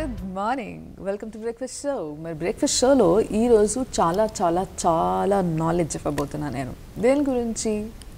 Good morning, welcome to breakfast show. మరి breakfast షోలో ఈరోజు చాలా చాలా చాలా నాలెడ్జ్ ఇవ్వబోతున్నాను నేను. దేని గురించి?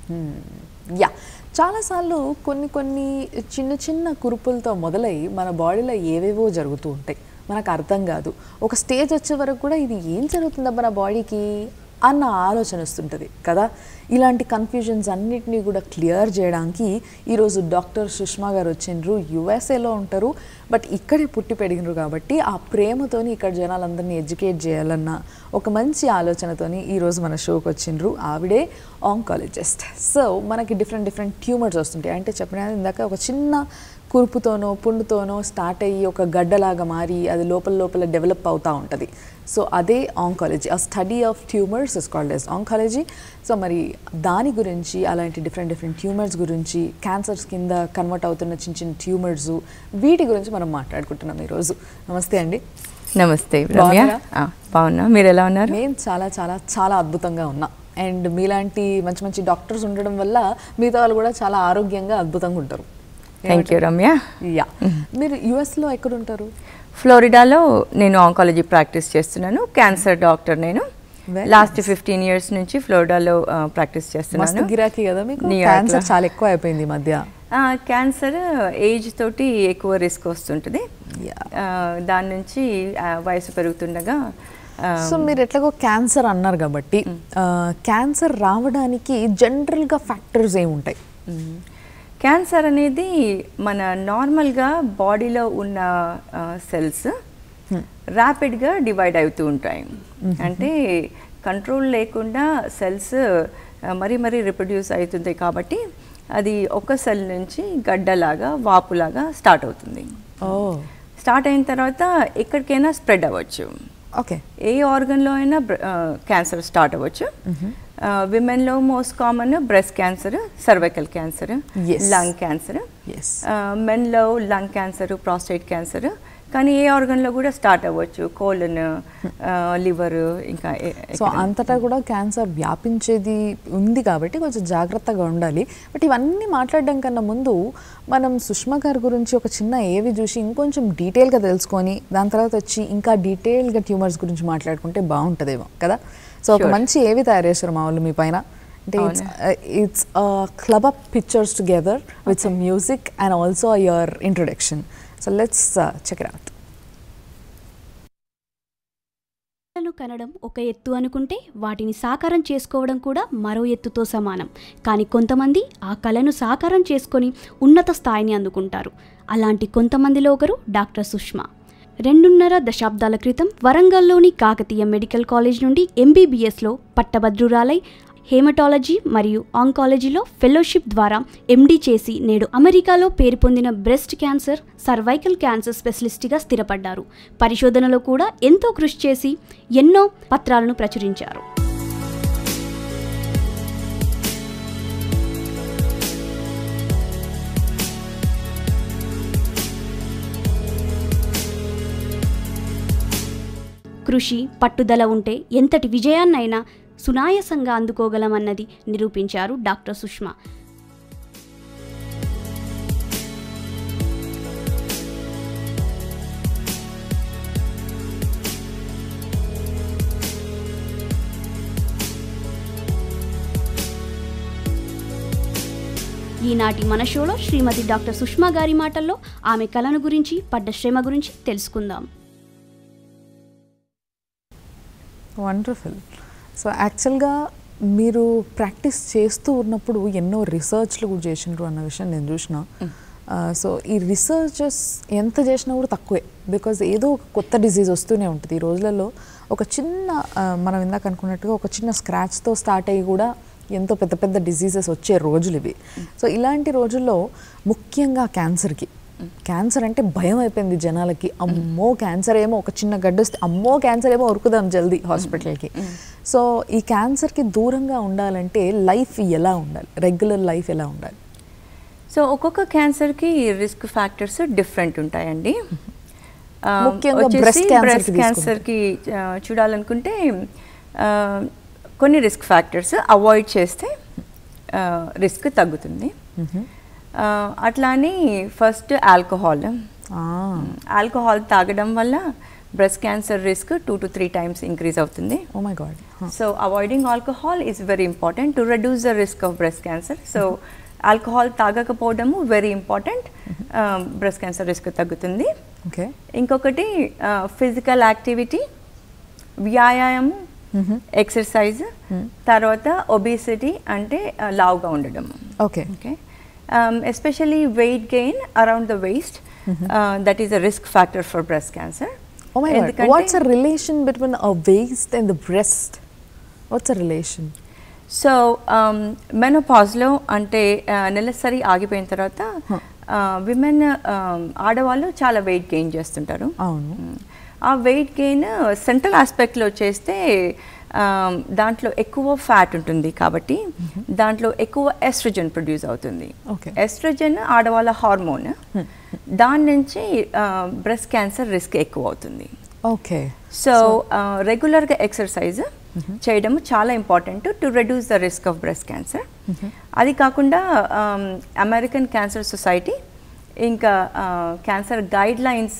చాలాసార్లు కొన్ని చిన్న చిన్న కురుపులతో మొదలై మన బాడీలో ఏవేవో జరుగుతూ ఉంటాయి, మనకు అర్థం కాదు. ఒక స్టేజ్ వచ్చే వరకు కూడా ఇది ఏం జరుగుతుందబ్బా నా బాడీకి అన్న ఆలోచన వస్తుంటుంది కదా. ఇలాంటి కన్ఫ్యూజన్స్ అన్నిటినీ కూడా క్లియర్ చేయడానికి ఈరోజు డాక్టర్ సుష్మా గారు వచ్చిండ్రు. యుఎస్ఏలో ఉంటారు, బట్ ఇక్కడే పుట్టి పెరిగినారు కాబట్టి ఆ ప్రేమతోని ఇక్కడ జనాలందరినీ ఎడ్యుకేట్ చేయాలన్న ఒక మంచి ఆలోచనతోని ఈరోజు మన షోకి వచ్చిండ్రు. ఆవిడే ఆంకాలజిస్ట్. సో మనకి డిఫరెంట్ ట్యూమర్స్ వస్తుంటాయి. అంటే చెప్పిన ఇందాక ఒక చిన్న కురుపుతోనో పుండుతోనో స్టార్ట్ అయ్యి ఒక గడ్డలాగా మారి అది లోపల డెవలప్ అవుతూ ఉంటుంది. సో అదే ఆంకాలజీ. ఆ study of tumours is called as oncology. So మరి దాని గురించి, అలాంటి డిఫరెంట్ ట్యూమర్స్ గురించి, క్యాన్సర్స్ కింద కన్వర్ట్ అవుతున్న చిన్న ట్యూమర్స్, వీటి గురించి మనం మాట్లాడుకుంటున్నాం ఈరోజు. నమస్తే అండి. నమస్తే రమ్య. బాగున్నా, మీరు ఎలా ఉన్నారు? మేము చాలా చాలా చాలా అద్భుతంగా ఉన్నాం. అండ్ మీలాంటి మంచి డాక్టర్స్ ఉండడం వల్ల మిగతా వాళ్ళు కూడా చాలా ఆరోగ్యంగా అద్భుతంగా ఉంటారు. Thank you Ramya. మీరు యుఎస్లో ఎక్కడ ఉంటారు? ఫ్లోరిడాలో నేను ఆంకాలజీ ప్రాక్టీస్ చేస్తున్నాను. క్యాన్సర్ డాక్టర్ నేను. లాస్ట్ 15 years నుంచి ఫ్లోరిడాలో ప్రాక్టీస్ చేస్తున్నాను. గిరాకీ కదా మీకు? క్యాన్సర్ చాలా ఎక్కువ అయిపోయింది ఈ మధ్య. క్యాన్సర్ ఏజ్ తోటి ఎక్కువ రిస్క్ వస్తుంటుంది. దాని నుంచి వయసు పెరుగుతుండగా. సో మీరు ఎట్లాగో క్యాన్సర్ అన్నారు కాబట్టి, క్యాన్సర్ రావడానికి జనరల్గా ఫ్యాక్టర్స్ ఏముంటాయి? క్యాన్సర్ అనేది మన నార్మల్గా బాడీలో ఉన్న సెల్స్ ర్యాపిడ్గా డివైడ్ అవుతూ ఉంటాయి. అంటే కంట్రోల్ లేకుండా సెల్స్ మరీ రిప్రొడ్యూస్ అవుతుంది కాబట్టి అది ఒక సెల్ నుంచి గడ్డలాగా వాపులాగా స్టార్ట్ అవుతుంది. స్టార్ట్ అయిన తర్వాత ఎక్కడికైనా స్ప్రెడ్ అవ్వచ్చు. ఓకే, ఏ ఆర్గన్లో అయినా క్యాన్సర్ స్టార్ట్ అవ్వచ్చు. విమెన్లో most common breast cancer, cervical cancer, lung cancer. మెన్లో లంగ్ క్యాన్సర్, ప్రాస్టేట్ క్యాన్సర్. కానీ ఏ ఆర్గన్లో కూడా స్టార్ట్ అవ్వచ్చు. కోలన్, లివర్, ఇంకా. సో అంతటా కూడా క్యాన్సర్ వ్యాపించేది ఉంది కాబట్టి కొంచెం జాగ్రత్తగా ఉండాలి. బట్ ఇవన్నీ మాట్లాడడం కన్నా ముందు మనం సుష్మా గారి గురించి ఒక చిన్న ఏవి చూసి ఇంకొంచెం డీటెయిల్గా తెలుసుకొని దాని తర్వాత వచ్చి ఇంకా డీటెయిల్గా ట్యూమర్స్ గురించి మాట్లాడుకుంటే బాగుంటుందేమో కదా. సో ఒక మంచి ఏవి తయారు చేస్తారు మా వాళ్ళు మీ పైన అంటే it's club up pictures together with some music and also your introduction. So let's check it out. కళను కనడం ఒక ఎత్తు అనుకుంటే వాటిని సాకారం చేసుకోవడం కూడా మరో ఎత్తుతో సమానం. కానీ కొంతమంది ఆ కళను సాకారం చేసుకొని ఉన్నత స్థాయిని అందుకుంటారు. అలాంటి కొంతమందిలో ఒకరు డాక్టర్ సుష్మా. 2.5 దశాబ్దాల క్రితం వరంగల్లోని కాకతీయ మెడికల్ కాలేజ్ నుండి MBBSలో పట్టభద్రురాలై హేమటాలజీ మరియు ఆంకాలజీలో ఫెలోషిప్ ద్వారా MD చేసి నేడు అమెరికాలో పేరు పొందిన బ్రెస్ట్ క్యాన్సర్, సర్వైకల్ క్యాన్సర్ స్పెషలిస్ట్గా స్థిరపడ్డారు. పరిశోధనలో కూడా ఎంతో కృషి చేసి ఎన్నో పత్రాలను ప్రచురించారు. కృషి, పట్టుదల ఉంటే ఎంతటి విజయాన్నైనా సునాయాసంగా అందుకోగలమన్నది నిరూపించారు డాక్టర్ సుష్మా. ఈనాటి మన షోలో శ్రీమతి డాక్టర్ సుష్మా గారి మాటల్లో ఆమె కళను గురించి, పడ్డ శ్రమ గురించి తెలుసుకుందాం. వండర్ఫుల్. సో యాక్చువల్గా మీరు ప్రాక్టీస్ చేస్తూ ఉన్నప్పుడు ఎన్నో రీసెర్చ్లు కూడా చేసినారు అన్న విషయం నేను చూసిన. సో ఈ రీసెర్చెస్ ఎంత చేసినా కూడా తక్కువే. బికాజ్ ఏదో ఒక కొత్త డిజీజ్ వస్తూనే ఉంటుంది ఈ రోజులలో. ఒక చిన్న మనం ఇందాక అనుకున్నట్టుగా ఒక చిన్న స్క్రాచ్తో స్టార్ట్ అయ్యి కూడా ఎంతో పెద్ద డిజీజెస్ వచ్చే రోజులు ఇవి. సో ఇలాంటి రోజుల్లో ముఖ్యంగా క్యాన్సర్ అంటే భయం అయిపోయింది జనాలకి. అమ్మో క్యాన్సర్ ఏమో, ఒక చిన్న గడ్డ వస్తే అమ్మో క్యాన్సర్ ఏమో ఉరుకుదాం జల్దీ హాస్పిటల్కి. సో ఈ క్యాన్సర్కి దూరంగా ఉండాలంటే లైఫ్ ఎలా ఉండాలి, రెగ్యులర్ లైఫ్ ఎలా ఉండాలి? సో ఒక్కొక్క క్యాన్సర్కి రిస్క్ ఫ్యాక్టర్స్ డిఫరెంట్ ఉంటాయండి. ముఖ్యంగా బ్రెస్ట్ క్యాన్సర్కి చూడాలనుకుంటే కొన్ని రిస్క్ ఫ్యాక్టర్స్ అవాయిడ్ చేస్తే రిస్క్ తగ్గుతుంది. అట్లానే ఫస్ట్ ఆల్కహాల్, ఆల్కహాల్ తాగడం వల్ల breast cancer risk 2 to 3 times increase అవుతుంది. Oh my God. So avoiding alcohol is very important to reduce the risk of breast cancer. So alcohol తాగకపోవడము very important, breast cancer risk తగ్గుతుంది. Okay. ఇంకొకటి physical activity, వ్యాయామం, exercise, తర్వాత obesity అంటే లావుగా ఉండడం. Okay. Okay. Especially weight gain around the waist, that is a risk factor for breast cancer. Oh my God. What's a relation between a waist and the breast? What's a relation? So మెనోపాజ్లో అంటే నెలసరి ఆగిపోయిన తర్వాత women ఆడవాళ్ళు చాలా weight gain చేస్తుంటారు. అవును. ఆ వెయిట్ గెయిన్ సెంట్రల్ ఆస్పెక్ట్లో చేస్తే దాంట్లో ఎక్కువ ఫ్యాట్ ఉంటుంది కాబట్టి దాంట్లో ఎక్కువ ఎస్ట్రోజన్ ప్రొడ్యూస్ అవుతుంది. ఎస్ట్రోజన్ ఆడవాళ్ళ హార్మోన్, దాని నుంచి బ్రెస్ట్ క్యాన్సర్ రిస్క్ ఎక్కువ అవుతుంది. ఓకే. సో రెగ్యులర్గా ఎక్సర్సైజ్ చేయడం చాలా important to reduce the risk of breast cancer. అది కాకుండా అమెరికన్ క్యాన్సర్ సొసైటీ ఇంకా క్యాన్సర్ గైడ్ లైన్స్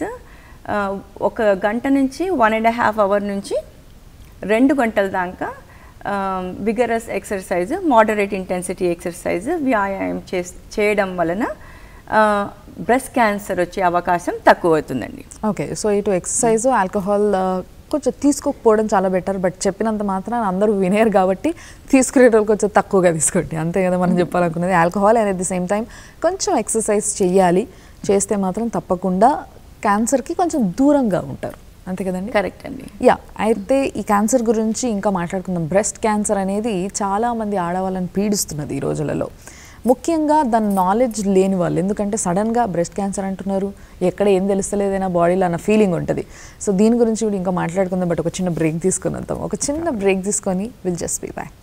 1 గంట నుంచి 1.5 hour నుంచి 2 గంటల దాకా vigorous exercise, moderate intensity exercise, వ్యాయామం చేయడం వలన బ్రెస్ట్ క్యాన్సర్ వచ్చే అవకాశం తక్కువ అవుతుందండి. ఓకే. సో ఇటు ఎక్సర్సైజ్, ఆల్కహాల్ కొంచెం తీసుకోకపోవడం చాలా బెటర్. బట్ చెప్పినంత మాత్రం అందరూ వినేరు కాబట్టి తీసుకునేటోళ్ళు కొంచెం తక్కువగా తీసుకోండి, అంతే కదా మనం చెప్పాలనుకున్నది. Alcohol and at the same time కొంచెం ఎక్సర్సైజ్ చేయాలి, చేస్తే మాత్రం తప్పకుండా క్యాన్సర్కి కొంచెం దూరంగా ఉంటారు, అంతే కదండి? కరెక్ట్ అండి. యా. అయితే ఈ క్యాన్సర్ గురించి ఇంకా మాట్లాడుకుందాం. బ్రెస్ట్ క్యాన్సర్ అనేది చాలామంది ఆడవాళ్ళని పీడిస్తున్నది ఈ రోజులలో, ముఖ్యంగా దాని నాలెడ్జ్ లేని వాళ్ళు. ఎందుకంటే సడన్గా బ్రెస్ట్ క్యాన్సర్ అంటున్నారు, ఎక్కడ ఏం తెలుస్తలేదైనా బాడీలో అన్న ఫీలింగ్ ఉంటుంది. సో దీని గురించి కూడా ఇంకా మాట్లాడుకుందాం. బట్ ఒక చిన్న బ్రేక్ తీసుకొని వద్దాం. ఒక చిన్న బ్రేక్ తీసుకొని will just be back.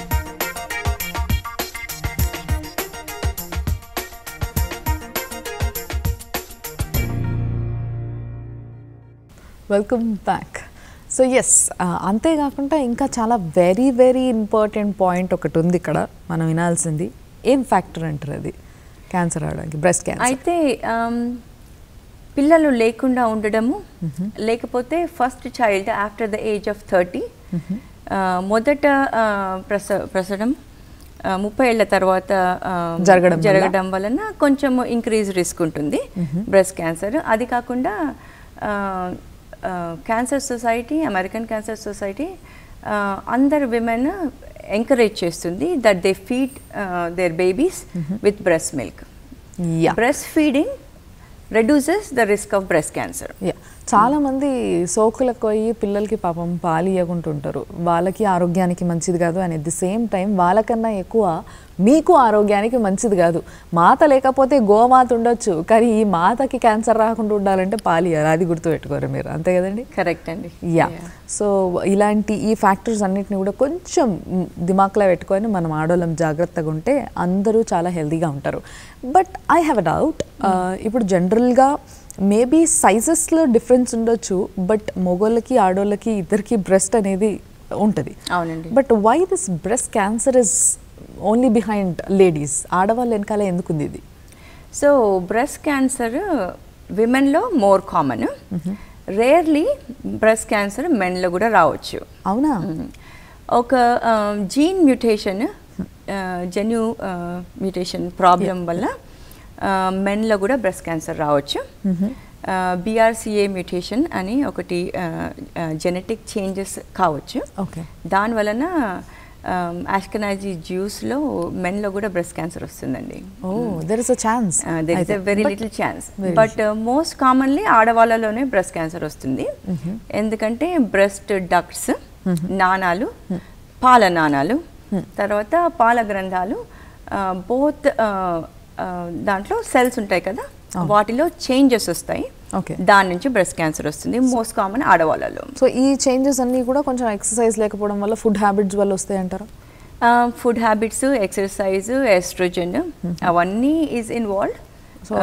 Welcome back. So yes, అంతేకాకుండా ఇంకా చాలా వెరీ వెరీ ఇంపార్టెంట్ పాయింట్ ఒకటి ఉంది ఇక్కడ మనం వినాల్సింది. ఏం ఫ్యాక్టర్ అంటారు అది క్యాన్సర్ అవడానికి, బ్రెస్ట్ క్యాన్సర్? అయితే పిల్లలు లేకుండా ఉండడము, లేకపోతే first child after the age of 30, మొదట ప్రసవం 30 ఏళ్ల తర్వాత జరగడం వలన కొంచెం ఇంక్రీజ్ రిస్క్ ఉంటుంది బ్రెస్ట్ క్యాన్సర్. అది కాకుండా cancer society, American cancer society అందరు విమెన్ ఎంకరేజ్ చేస్తుంది that they feed their babies with breast milk. Breast feeding reduces the risk of breast cancer. చాలామంది సోకులకు పోయి పిల్లలకి పాపం పాలు ఇవ్వకుంటుంటారు, వాళ్ళకి ఆరోగ్యానికి మంచిది కాదు. And at the same time వాళ్ళకన్నా ఎక్కువ మీకు ఆరోగ్యానికి మంచిది కాదు. మాత లేకపోతే గోమాత ఉండొచ్చు, కానీ ఈ మాతకి క్యాన్సర్ రాకుండా ఉండాలంటే పాలు ఇవ్వాలి, అది గుర్తుపెట్టుకోరు మీరు, అంతే కదండి? కరెక్ట్ అండి. యా. సో ఇలాంటి ఈ ఫ్యాక్టర్స్ అన్నిటిని కూడా కొంచెం దిమాక్లో పెట్టుకొని మనం ఆడోళ్ళం జాగ్రత్తగా ఉంటే అందరూ చాలా హెల్తీగా ఉంటారు. But I have a doubt. ఇప్పుడు జనరల్గా మేబీ సైజెస్లో డిఫరెన్స్ ఉండొచ్చు, బట్ మొగోళ్ళకి ఆడోళ్ళకి ఇద్దరికి బ్రెస్ట్ అనేది ఉంటుంది. అవునండి. But why this breast cancer is only behind ladies? ఆడవాళ్ళు వెనకాల ఎందుకుంది ఇది? సో బ్రెస్ట్ క్యాన్సర్ విమెన్లో more common. Rarely breast cancer మెన్లో కూడా రావచ్చు. అవునా? ఒక జీన్ మ్యూటేషన్, జన్యు మ్యూటేషన్ ప్రాబ్లం వల్ల మెన్లో కూడా బ్రెస్ట్ క్యాన్సర్ రావచ్చు. BRCA మ్యూటేషన్ అని ఒకటి జెనెటిక్ చేంజెస్ కావచ్చు. దాని వలన ఆష్కనాజీ జ్యూస్లో మెన్లో కూడా బ్రెస్ట్ క్యాన్సర్ వస్తుందండి. There is a very little chance. But most commonly ఆడవాళ్ళలోనే బ్రెస్ట్ క్యాన్సర్ వస్తుంది. ఎందుకంటే బ్రెస్ట్ డక్ట్స్, నాణాలు, పాల నాణాలు, తర్వాత పాల గ్రంథాలు, బోత్ దాంట్లో సెల్స్ ఉంటాయి కదా, వాటిలో చేంజెస్ వస్తాయి. దాని నుంచి బ్రెస్ట్ క్యాన్సర్ వస్తుంది, మోస్ట్ కామన్ ఆడవాళ్ళలో. సో ఈ చేంజెస్ అన్నీ కూడా కొంచెం ఎక్సర్సైజ్ లేకపోవడం వల్ల, ఫుడ్ హ్యాబిట్స్ వల్ల వస్తాయి అంటారా? ఫుడ్ హ్యాబిట్స్, ఎక్సర్సైజ్, ఎస్ట్రోజన్ అవన్నీ ఈజ్ ఇన్వాల్వ్డ్. సో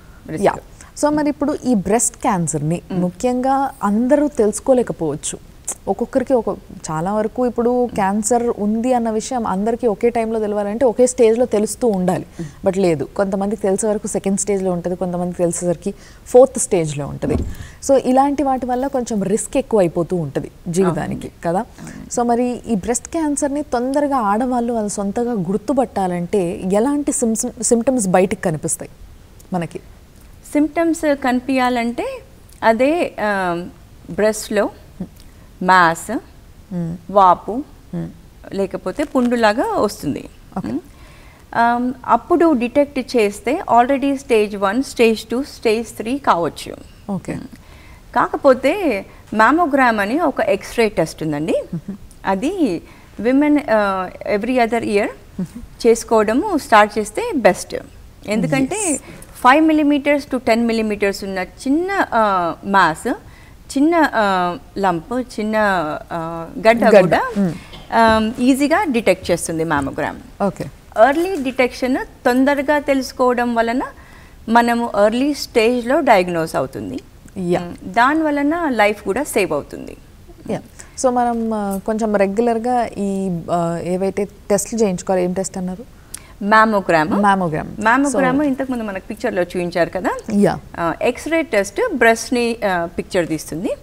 సో మరి ఇప్పుడు ఈ బ్రెస్ట్ క్యాన్సర్ని ముఖ్యంగా అందరూ తెలుసుకోలేకపోవచ్చు. ఒక్కొక్కరికి చాలా వరకు ఇప్పుడు క్యాన్సర్ ఉంది అన్న విషయం అందరికీ ఒకే టైంలో తెలవాలంటే ఒకే స్టేజ్లో తెలుస్తూ ఉండాలి. బట్ లేదు, కొంతమందికి తెలిసే వరకు సెకండ్ స్టేజ్లో ఉంటుంది, కొంతమందికి తెలిసేసరికి 4th స్టేజ్లో ఉంటుంది. సో ఇలాంటి వాటి వల్ల కొంచెం రిస్క్ ఎక్కువ అయిపోతూ ఉంటుంది జీవితానికి కదా. సో మరి ఈ బ్రెస్ట్ క్యాన్సర్ని తొందరగా ఆడవాళ్ళు వాళ్ళు సొంతగా గుర్తుపట్టాలంటే ఎలాంటి సిమ్టమ్స్ బయటికి కనిపిస్తాయి మనకి? సిమ్టమ్స్ కనిపించాలంటే అదే బ్రెస్ట్లో మ్యాస్, వాపు లేకపోతే పుండులాగా వస్తుంది. అప్పుడు డిటెక్ట్ చేస్తే ఆల్రెడీ స్టేజ్ 1, స్టేజ్ 2, స్టేజ్ 3 కావచ్చు. ఓకే. కాకపోతే మ్యామోగ్రామ్ అని ఒక ఎక్స్రే టెస్ట్ ఉందండి. అది విమెన్ ఎవ్రీ అదర్ ఇయర్ చేసుకోవడము స్టార్ట్ చేస్తే బెస్ట్. ఎందుకంటే 5 millimeters to 10 millimeters ఉన్న చిన్న మాస్, చిన్న లంప్, చిన్న గడ్డ కూడా ఈజీగా డిటెక్ట్ చేస్తుంది మ్యామోగ్రామ్. ఓకే. ఎర్లీ డిటెక్షన్ తొందరగా తెలుసుకోవడం వలన మనము ఎర్లీ స్టేజ్లో డయాగ్నోస్ అవుతుంది. దాని వలన లైఫ్ కూడా సేవ్ అవుతుంది. సో మనం కొంచెం రెగ్యులర్గా ఈ ఏవైతే టెస్ట్లు చేయించుకోవాలి, ఏం టెస్ట్ అన్నారు? మ్యామోగ్రామ్ ఇంతకు ముందు మనకు పిక్చర్ లో చూపించారు కదా. ఎక్స్రే టెస్ట్ బ్రెస్ట్ ని పిక్చర్ తీస్తుంది,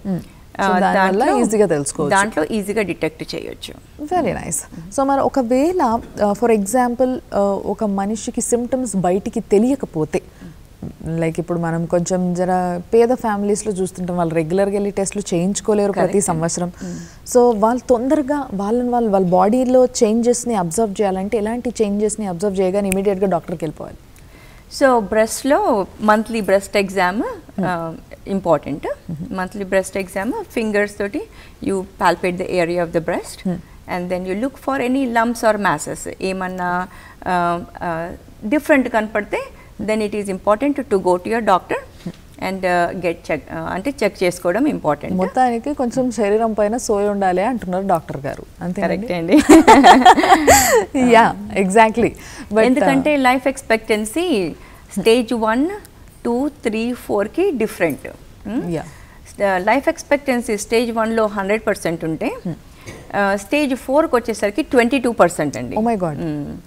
దాంట్లో ఈజీగా డిటెక్ట్ చేయొచ్చు. Very nice. సో మరి ఒకవేళ ఫర్ ఎగ్జాంపుల్ ఒక మనిషికి సిమ్టమ్స్ బయటికి తెలియకపోతే, లైక్ ఇప్పుడు మనం కొంచెం జర పేద ఫ్యామిలీస్లో చూస్తుంటాం, వాళ్ళు రెగ్యులర్గా వెళ్ళి టెస్ట్లు చేయించుకోలేరు ప్రతి సంవత్సరం. సో వాళ్ళు తొందరగా వాళ్ళ బాడీలో చేంజెస్ని అబ్జర్వ్ చేయాలంటే ఎలాంటి చేంజెస్ని అబ్జర్వ్ చేయగానే ఇమీడియట్గా డాక్టర్కి వెళ్ళిపోవాలి? సో బ్రెస్ట్లో monthly breast exam important. Monthly breast exam fingers తోటి you palpate the area of the breast and then you look for any lumps or masses. ఏమన్నా డిఫరెంట్ కనపడితే then it is important to go to your doctor and get check అంటే check చేసుకోవడం important. మొత్తానికి కొంచెం శరీరం పైన సోయి ఉండాలి అంటున్నారు డాక్టర్ గారు, అంతే? కరెక్ట్ అండి. Yeah, exactly. ఎందుకంటే లైఫ్ ఎక్స్పెక్టెన్సీ స్టేజ్ 1, 2, 3, 4కి డిఫరెంట్. లైఫ్ ఎక్స్పెక్టెన్సీ స్టేజ్ 1లో 100% ఉంటే స్టేజ్ 4కి వచ్చేసరికి 22% అండి. ఓ మై గాడ్.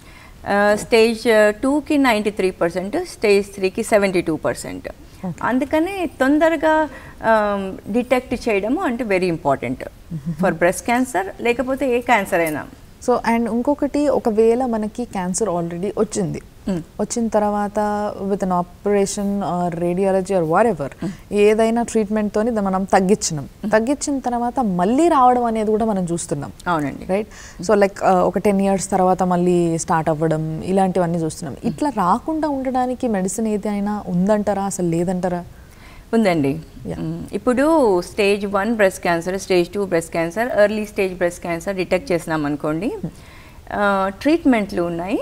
స్టేజ్ 2కి 93%, స్టేజ్ 3కి 72%. అందుకనే తొందరగా డిటెక్ట్ చేయడము అంటే very important for breast cancer, లేకపోతే ఏ క్యాన్సర్ అయినా. సో అండ్ ఇంకొకటి, ఒకవేళ మనకి క్యాన్సర్ ఆల్రెడీ వచ్చిన తర్వాత with an operation or radiology or whatever ఏదైనా ట్రీట్మెంట్తో మనం తగ్గించిన తర్వాత మళ్ళీ రావడం అనేది కూడా మనం చూస్తున్నాం. అవునండి, రైట్. సో లైక్ ఒక 10 years తర్వాత మళ్ళీ స్టార్ట్ అవ్వడం, ఇలాంటివన్నీ చూస్తున్నాం. ఇట్లా రాకుండా ఉండడానికి మెడిసిన్ ఏదైనా ఉందంటారా, అసలు లేదంటారా? ఉందండి. ఇప్పుడు stage 1 breast cancer, stage 2 breast cancer, early stage breast cancer detect చేసినాం అనుకోండి, ట్రీట్మెంట్లు ఉన్నాయి.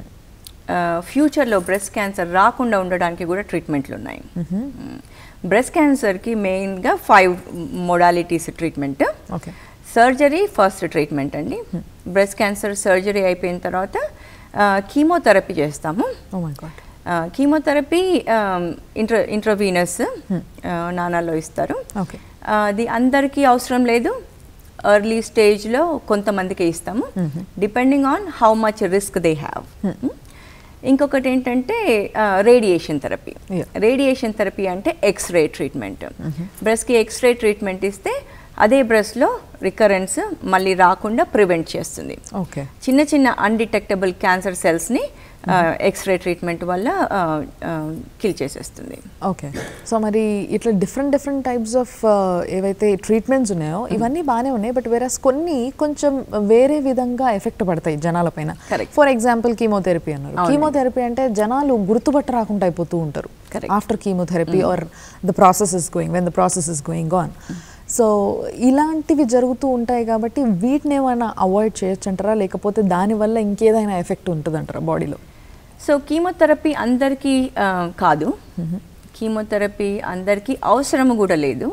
ఫ్యూచర్లో బ్రెస్ట్ క్యాన్సర్ రాకుండా ఉండడానికి కూడా ట్రీట్మెంట్లు ఉన్నాయి. బ్రెస్ట్ క్యాన్సర్కి మెయిన్గా 5 modalities treatment. Surgery first treatment అండి. బ్రెస్ట్ క్యాన్సర్ సర్జరీ అయిపోయిన తర్వాత కీమోథెరపీ చేస్తాము. కీమోథెరపీ ఇంట్రావీనస్ నానాలో ఇస్తారు. అది అందరికీ అవసరం లేదు, ఎర్లీ స్టేజ్లో కొంతమందికి ఇస్తాము, depending on how much risk they have. ఇంకొకటి ఏంటంటే రేడియేషన్ థెరపీ. రేడియేషన్ థెరపీ అంటే ఎక్స్రే ట్రీట్మెంట్. బ్రెస్ట్కి ఎక్స్రే ట్రీట్మెంట్ ఇస్తే అదే బ్రెస్ట్లో రికరెన్స్ మళ్ళీ రాకుండా ప్రివెంట్ చేస్తుంది. చిన్న చిన్న అన్డిటెక్టబుల్ క్యాన్సర్ సెల్స్ని ఎక్స్రే ట్రీట్మెంట్ వల్ల కిల్ చేసేస్తుంది. ఓకే. సో మరి ఇట్లా డిఫరెంట్ టైప్స్ ఆఫ్ ఏవైతే ట్రీట్మెంట్స్ ఉన్నాయో ఇవన్నీ బాగానే ఉన్నాయి, బట్ వేరేస్ కొన్ని కొంచెం వేరే విధంగా ఎఫెక్ట్ పడతాయి జనాల పైన. ఫర్ ఎగ్జాంపుల్ కీమోథెరపీ అన్నారు. కీమోథెరపీ అంటే జనాలు గుర్తుపట్ట రాకుండా అయిపోతూ ఉంటారు after chemotherapy or the process is going on. So ఇలాంటివి జరుగుతూ ఉంటాయి కాబట్టి వీటిని ఏమైనా అవాయిడ్ చేయొచ్చు అంటారా, లేకపోతే దానివల్ల ఇంకేదైనా ఎఫెక్ట్ ఉంటుందంటారా బాడీలో? సో కీమోథెరపీ అందరికీ కాదు, కీమోథెరపీ అందరికీ అవసరం కూడా లేదు.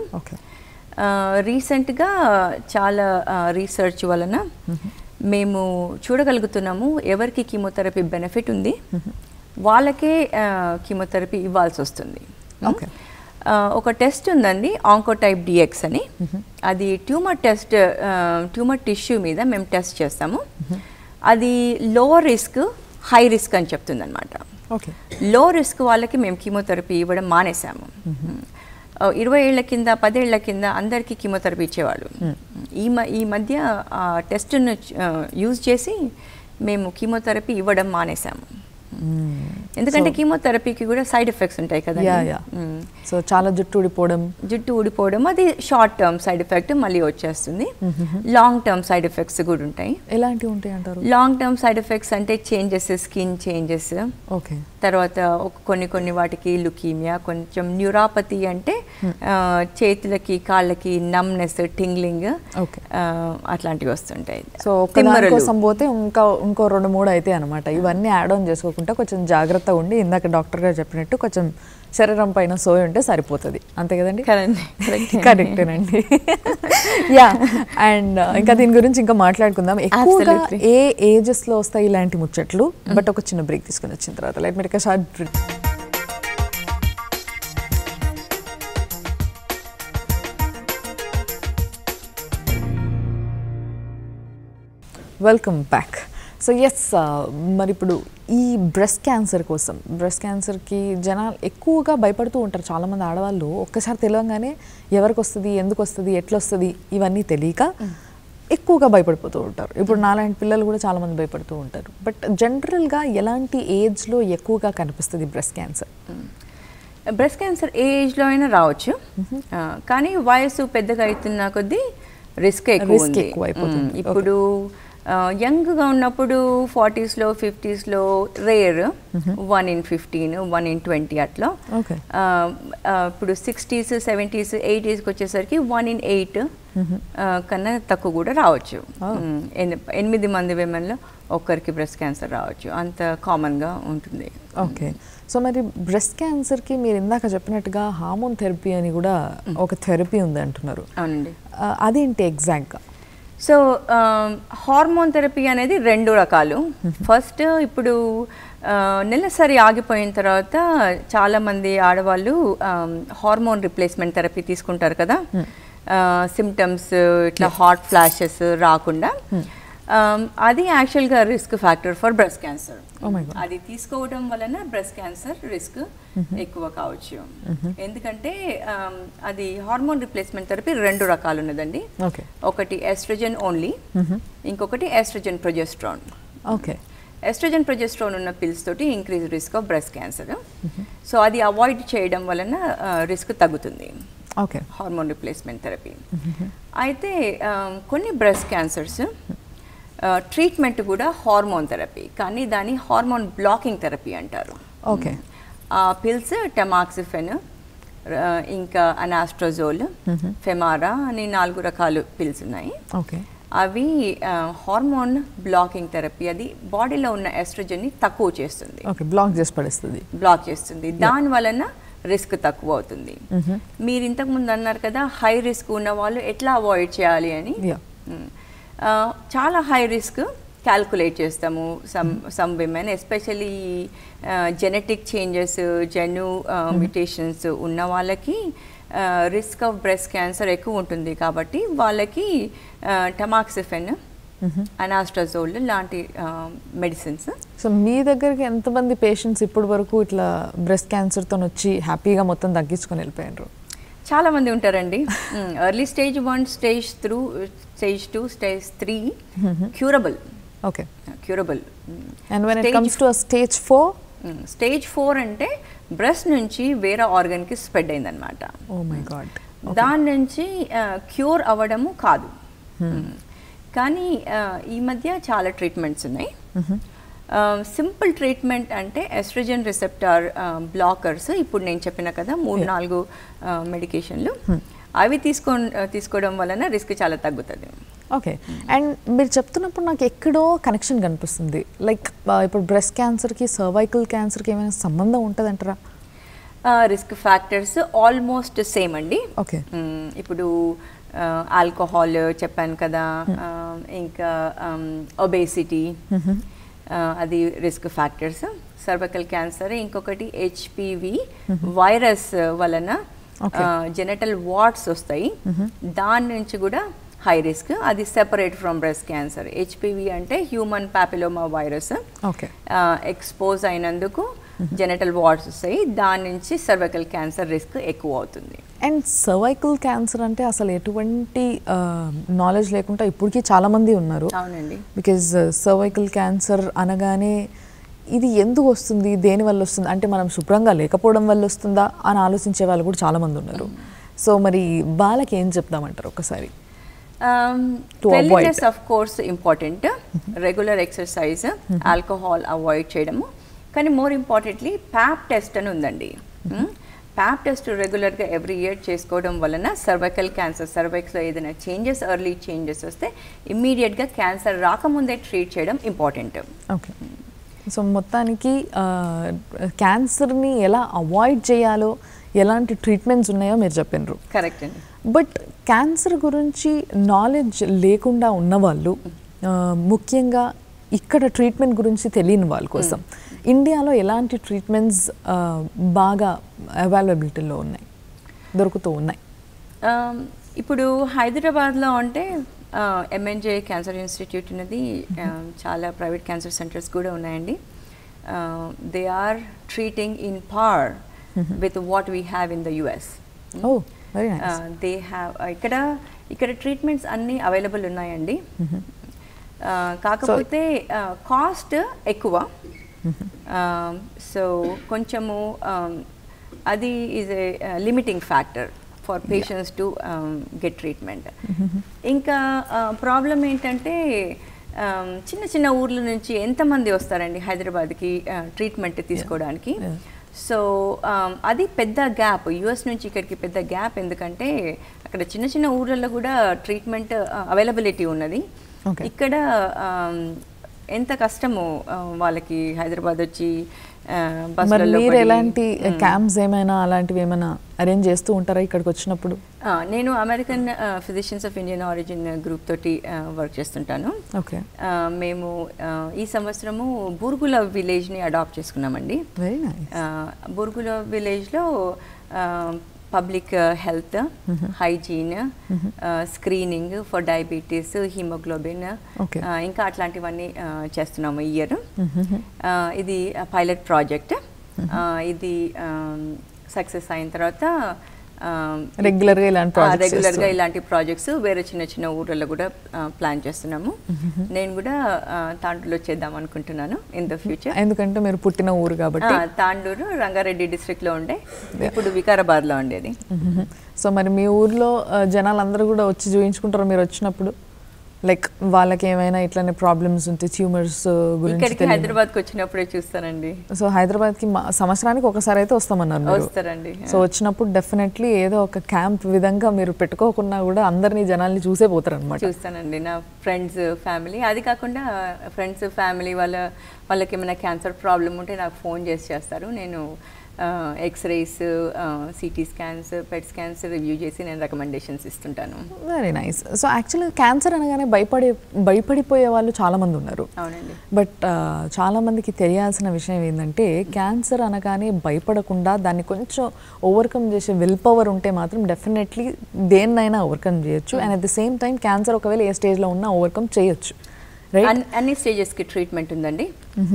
రీసెంట్గా చాలా రీసెర్చ్ వలన మేము చూడగలుగుతున్నాము ఎవరికి కీమోథెరపీ బెనిఫిట్ ఉంది వాళ్ళకే కీమోథెరపీ ఇవ్వాల్సి వస్తుంది. ఒక టెస్ట్ ఉందండి ఆంకోటైప్ డిఎక్స్ అని. అది ట్యూమర్ టిష్యూ మీద మేము టెస్ట్ చేస్తాము. అది లో రిస్క్ హై రిస్క్ అని చెప్తుంది అనమాట. లో రిస్క్ వాళ్ళకి మేము కీమోథెరపీ ఇవ్వడం మానేసాము. 20 ఏళ్ల కింద 10 ఏళ్ల కింద అందరికీ కీమోథెరపీ ఇచ్చేవాళ్ళు. ఈ మధ్య టెస్ట్ను యూజ్ చేసి మేము కీమోథెరపీ ఇవ్వడం మానేసాము. ఎందుకంటే కీమోథెరపీకి కూడా సైడ్ ఎఫెక్ట్స్ ఉంటాయి కదా. సో చాలా జుట్టు ఊడిపోవడం అది షార్ట్ టర్మ్ సైడ్ ఎఫెక్ట్ మళ్ళీ వచ్చేస్తుంది. లాంగ్ టర్మ్ సైడ్ ఎఫెక్ట్స్ కూడా ఉంటాయి. ఎలాంటివి ఉంటాయి అంటారు? లాంగ్ టర్మ్ సైడ్ ఎఫెక్ట్స్ అంటే చేంజెస్, స్కిన్ చేంజెస్, తర్వాత కొన్ని వాటికి లుకీమియా, కొంచెం న్యూరాపతి అంటే చేతులకి కాళ్ళకి నమ్నెస్, టింగ్లింగ్ అట్లాంటివి వస్తుంటాయి. సో కోసం పోతే ఇంకో 2-3 అయితే అనమాట. ఇవన్నీ యాడ్ ఆన్ చేసుకోకుండా కొంచెం జాగ్రత్తగా ఉండి ఇందాక డాక్టర్ గారు చెప్పినట్టు కొంచెం శరీరం పైన సోయి ఉంటే సరిపోతుంది, అంతే కదండి? కరెక్టేనండి. యా, అండ్ ఇంకా దీని గురించి ఇంకా మాట్లాడుకుందాం. ఎక్కువగా ఏ ఏజెస్లో వస్తాయి ఇలాంటి ముచ్చట్లు? బట్ ఒక చిన్న బ్రేక్ తీసుకుని వచ్చిన తర్వాత లైక్ మీరు short break. Welcome back. So yes, మరి ఇప్పుడు ఈ బ్రెస్ట్ క్యాన్సర్ కోసం, బ్రెస్ట్ క్యాన్సర్కి జనాలు ఎక్కువగా భయపడుతూ ఉంటారు. చాలామంది ఆడవాళ్ళు ఒక్కసారి తెలియగానే ఎవరికి వస్తుంది, ఎందుకు వస్తుంది, ఎట్లా వస్తుంది ఇవన్నీ తెలియక ఎక్కువగా భయపడిపోతూ ఉంటారు. ఇప్పుడు నాలాంటి పిల్లలు కూడా చాలామంది భయపడుతూ ఉంటారు. బట్ జనరల్గా ఎలాంటి ఏజ్లో ఎక్కువగా కనిపిస్తుంది బ్రెస్ట్ క్యాన్సర్? బ్రెస్ట్ క్యాన్సర్ ఏ ఏజ్లో అయినా రావచ్చు, కానీ వయసు పెద్దగా అవుతున్న కొద్దీ రిస్క్ ఎక్కువ అయిపోతుంది. ఇప్పుడు యంగ్గా ఉన్నప్పుడు 40sలో 50sలో రేర్, 1 in 15, 1 in 20 అట్లా. ఇప్పుడు 60s 70s 80sకి వచ్చేసరికి 1 in 8 కన్నా తక్కువ కూడా రావచ్చు. 8 మంది విమెన్లో ఒక్కరికి బ్రెస్ట్ క్యాన్సర్ రావచ్చు, అంత కామన్గా ఉంటుంది. ఓకే, సో మరి బ్రెస్ట్ క్యాన్సర్కి మీరు ఇందాక చెప్పినట్టుగా హార్మోన్ థెరపీ అని కూడా ఒక థెరపీ ఉంది అంటున్నారు. అవునండి, అదేంటి ఎగ్జాక్ట్గా? సో హార్మోన్ థెరపీ అనేది 2 రకాలు. ఫస్ట్, ఇప్పుడు నెలసరి ఆగిపోయిన తర్వాత చాలామంది ఆడవాళ్ళు హార్మోన్ రిప్లేస్మెంట్ థెరపీ తీసుకుంటారు కదా, సిమ్టమ్స్ ఇట్లా హాట్ ఫ్లాషెస్ రాకుండా. అది యాక్చువల్గా risk factor for breast cancer. అది తీసుకోవడం వలన బ్రెస్ట్ క్యాన్సర్ రిస్క్ ఎక్కువ కావచ్చు. ఎందుకంటే అది హార్మోన్ రిప్లేస్మెంట్ థెరపీ 2 రకాలు ఉన్నదండి. ఒకటి ఎస్ట్రోజన్ ఓన్లీ, ఇంకొకటి ఎస్ట్రోజన్ ప్రొజెస్ట్రాన్. ఎస్ట్రోజన్ ప్రొజెస్ట్రాన్ ఉన్న పిల్స్ తోటి increase risk of breast cancer. So అది అవాయిడ్ చేయడం వలన రిస్క్ తగ్గుతుంది హార్మోన్ రిప్లేస్మెంట్ థెరపీ. అయితే కొన్ని బ్రెస్ట్ క్యాన్సర్స్ ట్రీట్మెంట్ కూడా హార్మోన్ థెరపీ, కానీ దాన్ని హార్మోన్ బ్లాకింగ్ థెరపీ అంటారు. ఆ పిల్స్ టమాక్సిఫెన్, ఇంకా అనాస్ట్రోజోల్, ఫెమారా అని 4 రకాలు పిల్స్ ఉన్నాయి. అవి హార్మోన్ బ్లాకింగ్ థెరపీ. అది బాడీలో ఉన్న ఎస్ట్రోజన్ని తక్కువ చేస్తుంది, బ్లాక్ చేస్తుంది. దాని వలన రిస్క్ తక్కువ అవుతుంది. మీరు ఇంతకుముందు అన్నారు కదా హై రిస్క్ ఉన్న వాళ్ళు ఎట్లా అవాయిడ్ చేయాలి అని. చాలా హై రిస్క్ క్యాల్కులేట్ చేస్తాము. Some women especially genetic changes, జెన్యు మ్యుటేషన్స్ ఉన్న వాళ్ళకి రిస్క్ ఆఫ్ బ్రెస్ట్ క్యాన్సర్ ఎక్కువ ఉంటుంది. కాబట్టి వాళ్ళకి టమాక్సిఫెన్, అనాస్ట్రాజోల్ లాంటి మెడిసిన్స్. సో మీ దగ్గరికి ఎంతమంది పేషెంట్స్ ఇప్పటి వరకు ఇట్లా బ్రెస్ట్ క్యాన్సర్తో వచ్చి హ్యాపీగా మొత్తం తగ్గించుకొని వెళ్ళిపోయారు? చాలా మంది ఉంటారండి. Early stage 1, stage 2, stage 3 curable. Curable. And when it comes to stage 4? Stage 4 అంటే బ్రెస్ట్ నుంచి వేరే ఆర్గన్కి స్ప్రెడ్ అయిందనమాట. Oh my God. దాని నుంచి క్యూర్ అవ్వడము కాదు. కానీ ఈ మధ్య చాలా ట్రీట్మెంట్స్ ఉన్నాయి. సింపుల్ ట్రీట్మెంట్ అంటే ఎస్ట్రోజన్ రిసెప్టార్ బ్లాకర్స్. ఇప్పుడు నేను చెప్పిన కదా 3-4 మెడికేషన్లు, అవి తీసుకోవడం వలన రిస్క్ చాలా తగ్గుతుంది. ఓకే, అండ్ మీరు చెప్తున్నప్పుడు నాకు ఎక్కడో కనెక్షన్ కనిపిస్తుంది. లైక్ ఇప్పుడు బ్రెస్ట్ క్యాన్సర్కి సర్వైకల్ క్యాన్సర్కి ఏమైనా సంబంధం ఉంటుందంటారా? రిస్క్ ఫ్యాక్టర్స్ ఆల్మోస్ట్ సేమ్ అండి. ఓకే, ఇప్పుడు ఆల్కహాల్ చెప్పాను కదా, ఇంకా ఒబేసిటీ, అది రిస్క్ ఫ్యాక్టర్స్. Cervical cancer. ఇంకొకటి HPV వైరస్ వలన జెనటల్ వాట్స్ వస్తాయి, దాని నుంచి కూడా హై రిస్క్. అది separate from breast cancer. HPV అంటే హ్యూమన్ పాపిలోమా వైరస్ ఎక్స్పోజ్ అయినందుకు జెనటల్ వాట్స్ వస్తాయి, దాని నుంచి సర్వైకల్ క్యాన్సర్ రిస్క్ ఎక్కువ అవుతుంది. అండ్ సర్వైకల్ క్యాన్సర్ అంటే అసలు ఎటువంటి నాలెడ్జ్ లేకుండా ఇప్పటికీ చాలామంది ఉన్నారు. అవునండి. బికాజ్ సర్వైకల్ క్యాన్సర్ అనగానే ఇది ఎందుకు వస్తుంది, దేని వల్ల వస్తుంది, అంటే మనం శుభ్రంగా లేకపోవడం వల్ల వస్తుందా అని ఆలోచించే వాళ్ళు కూడా చాలామంది ఉన్నారు. సో మరి వాళ్ళకి ఏం చెప్దామంటారు ఒకసారి? Cleanliness of course important, regular exercise, alcohol avoid చేయడము, కానీ మోర్ ఇంపార్టెంట్లీ ప్యాప్ టెస్ట్ అని ఉందండి. ప్యాప్ టెస్ట్ రెగ్యులర్గా ఎవ్రీ ఇయర్ చేసుకోవడం వలన సర్వైకల్ క్యాన్సర్, సర్వైక్స్లో ఏదైనా చేంజెస్, ఎర్లీ చేంజెస్ వస్తే ఇమ్మీడియట్గా క్యాన్సర్ రాకముందే ట్రీట్ చేయడం ఇంపార్టెంట్. ఓకే. సో మొత్తానికి క్యాన్సర్ని ఎలా అవాయిడ్ చేయాలో, ఎలాంటి ట్రీట్మెంట్స్ ఉన్నాయో మీరు చెప్పినారు. కరెక్ట్ అండి. బట్ క్యాన్సర్ గురించి నాలెడ్జ్ లేకుండా ఉన్నవాళ్ళు, ముఖ్యంగా ఇక్కడ ట్రీట్మెంట్ గురించి తెలియని వాళ్ళ కోసం ఇండియాలో ఎలాంటి ట్రీట్మెంట్స్ బాగా అవైలబిలిటీలో ఉన్నాయి, దొరుకుతూ ఉన్నాయి? ఇప్పుడు హైదరాబాద్లో అంటే ఎంఎన్జే క్యాన్సర్ ఇన్స్టిట్యూట్ అనేది చాలా ప్రైవేట్ క్యాన్సర్ సెంటర్స్ కూడా ఉన్నాయండి. They are treating in par with what we have in the US. They have ఇక్కడ ట్రీట్మెంట్స్ అన్నీ అవైలబుల్ ఉన్నాయండి. కాకపోతే కాస్ట్ ఎక్కువ. సో కొంచెము అది is a limiting factor for patients to get treatment. ఇంకా ప్రాబ్లం ఏంటంటే చిన్న చిన్న ఊర్ల నుంచి ఎంతమంది వస్తారండి హైదరాబాద్కి ట్రీట్మెంట్ తీసుకోవడానికి. సో అది పెద్ద గ్యాప్, యుఎస్ నుంచి ఇక్కడికి పెద్ద గ్యాప్. ఎందుకంటే అక్కడ చిన్న చిన్న ఊర్లలో కూడా ట్రీట్మెంట్ అవైలబిలిటీ ఉన్నది. ఇక్కడ ఎంత కష్టము వాళ్ళకి హైదరాబాద్ వచ్చి బస్సులలో. మీరు ఎలాంటి క్యాంప్స్ ఏమైనా అలాంటివి ఏమైనా అరేంజ్ చేస్తూ ఉంటారా ఇక్కడికి వచ్చినప్పుడు? నేను American physicians of Indian origin group తోటి వర్క్ చేస్తుంటాను. ఓకే. మేము ఈ సంవత్సరము బుర్గుల విలేజ్ని అడాప్ట్ చేసుకున్నామండి. Very nice. బుర్గుల విలేజ్లో public health, hygiene, screening for diabetes, haemoglobin, ఇంకా అట్లాంటివన్నీ చేస్తున్నాము ఈ ఇయర్. ఇది పైలట్ ప్రాజెక్ట్. ఇది సక్సెస్ అయిన తర్వాత రెగ్యులర్గా ఇలాంటి ప్రాజెక్ట్స్ వేరే చిన్న చిన్న ఊర్లలో కూడా ప్లాన్ చేస్తున్నాము. నేను కూడా తాండూరులో చేద్దాం అనుకుంటున్నాను ఇన్ ద ఫ్యూచర్. ఎందుకంటే మీరు పుట్టిన ఊరు కాబట్టి. తాండూరు రంగారెడ్డి డిస్ట్రిక్ట్లో ఉండే, ఇప్పుడు వికారాబాద్లో ఉండేది. సో మరి మీ ఊర్లో జనాలందరూ కూడా వచ్చి చూపించుకుంటారు మీరు వచ్చినప్పుడు? లైక్ వాళ్ళకి ఏమైనా ఇట్లానే ప్రాబ్లమ్స్ ఉంటే ట్యూమర్స్ గురించి హైదరాబాద్కి వచ్చినప్పుడే చూస్తానండి. సో హైదరాబాద్కి సంవత్సరానికి ఒకసారి అయితే వస్తామన్నారు. వస్తారండి. సో వచ్చినప్పుడు డెఫినెట్లీ ఏదో ఒక క్యాంప్ విధంగా మీరు పెట్టుకోకుండా కూడా అందరినీ జనాల్ని చూసే పోతారు అనమాట. చూస్తానండి. నా ఫ్రెండ్స్, ఫ్యామిలీ, అది కాకుండా ఫ్రెండ్స్, ఫ్యామిలీ వాళ్ళకి ఏమైనా క్యాన్సర్ ప్రాబ్లం ఉంటే నాకు ఫోన్ చేస్తారు. నేను x-rays, CT scans, PET scans review చేసి నేను రికమెండేషన్స్ ఇస్తుంటాను. Very nice. సో యాక్చువల్గా క్యాన్సర్ అనగానే భయపడిపోయే వాళ్ళు చాలామంది ఉన్నారు. అవునండి. బట్ చాలామందికి తెలియాల్సిన విషయం ఏంటంటే క్యాన్సర్ అనగానే భయపడకుండా దాన్ని కొంచెం ఓవర్కమ్ చేసే విల్ పవర్ ఉంటే మాత్రం డెఫినెట్లీ దేన్నైనా ఓవర్కమ్ చేయొచ్చు. And at the same time cancer ఒకవేళ ఏ స్టేజ్లో ఉన్నా ఓవర్కమ్ చేయొచ్చు. అన్ని స్టేజెస్ కి ట్రీట్మెంట్ ఉందండి.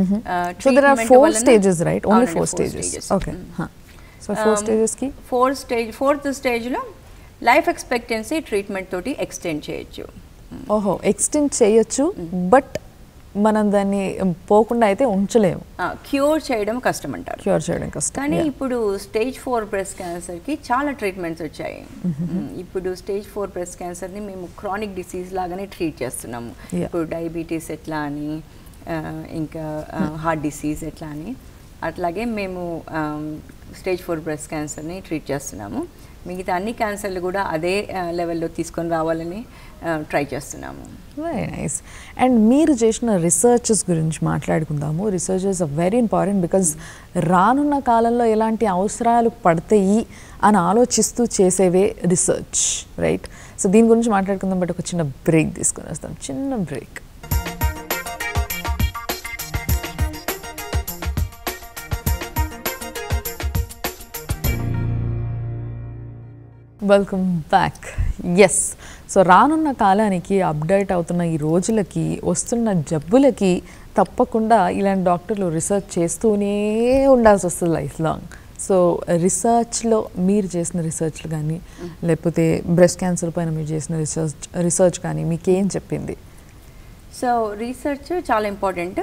So there are 4 stages, right? Only 4 stages. Okay. సో 4 stages కి ఫోర్త్ స్టేజ్ లో లైఫ్ ఎక్స్పెక్టెన్సీ ట్రీట్మెంట్ తోటి ఎక్స్టెండ్ చేయొచ్చు. ఓహో, ఎక్స్టెండ్ చేయొచ్చు. బట్ మనం దాన్ని పోకుండా అయితే ఉంచలేము. క్యూర్ చేయడం కష్టం అంటారు. క్యూర్ చేయడం కష్టం. కానీ ఇప్పుడు స్టేజ్ 4 బ్రెస్ట్ క్యాన్సర్కి చాలా ట్రీట్మెంట్స్ వచ్చాయి. ఇప్పుడు స్టేజ్ 4 బ్రెస్ట్ క్యాన్సర్ని మేము క్రానిక్ డిసీజ్ లాగానే ట్రీట్ చేస్తున్నాము. ఇప్పుడు డయాబెటీస్ ఎట్లా అని, ఇంకా హార్ట్ డిసీజ్ ఎట్లా అని, అట్లాగే మేము స్టేజ్ 4 బ్రెస్ట్ క్యాన్సర్ని ట్రీట్ చేస్తున్నాము. మిగతా అన్ని క్యాన్సర్లు కూడా అదే లెవెల్లో తీసుకొని రావాలని ట్రై చేస్తున్నాము. Very nice. అండ్ మీరు చేసిన రీసెర్చెస్ గురించి మాట్లాడుకుందాము. Researches are very important because రానున్న కాలంలో ఎలాంటి అవసరాలు పడతాయి అని ఆలోచిస్తూ చేసేవే రీసెర్చ్, రైట్? సో దీని గురించి మాట్లాడుకుందాం. బట్ ఒక చిన్న బ్రేక్ తీసుకొని వస్తాం. చిన్న break. Welcome back. Yes, so రానున్న కాలానికి అప్డేట్ అవుతున్న ఈ రోజులకి వస్తున్న జబ్బులకి తప్పకుండా ఇలాంటి డాక్టర్లు రీసెర్చ్ చేస్తూనే ఉండాల్సి వస్తుంది లైఫ్ లాంగ్. సో రీసెర్చ్లో మీరు చేసిన రీసెర్చ్లు కానీ లేకపోతే బ్రెస్ట్ క్యాన్సర్ పైన మీరు చేసిన రీసెర్చ్ కానీ మీకేం చెప్పింది? సో రీసెర్చ్ చాలా ఇంపార్టెంట్.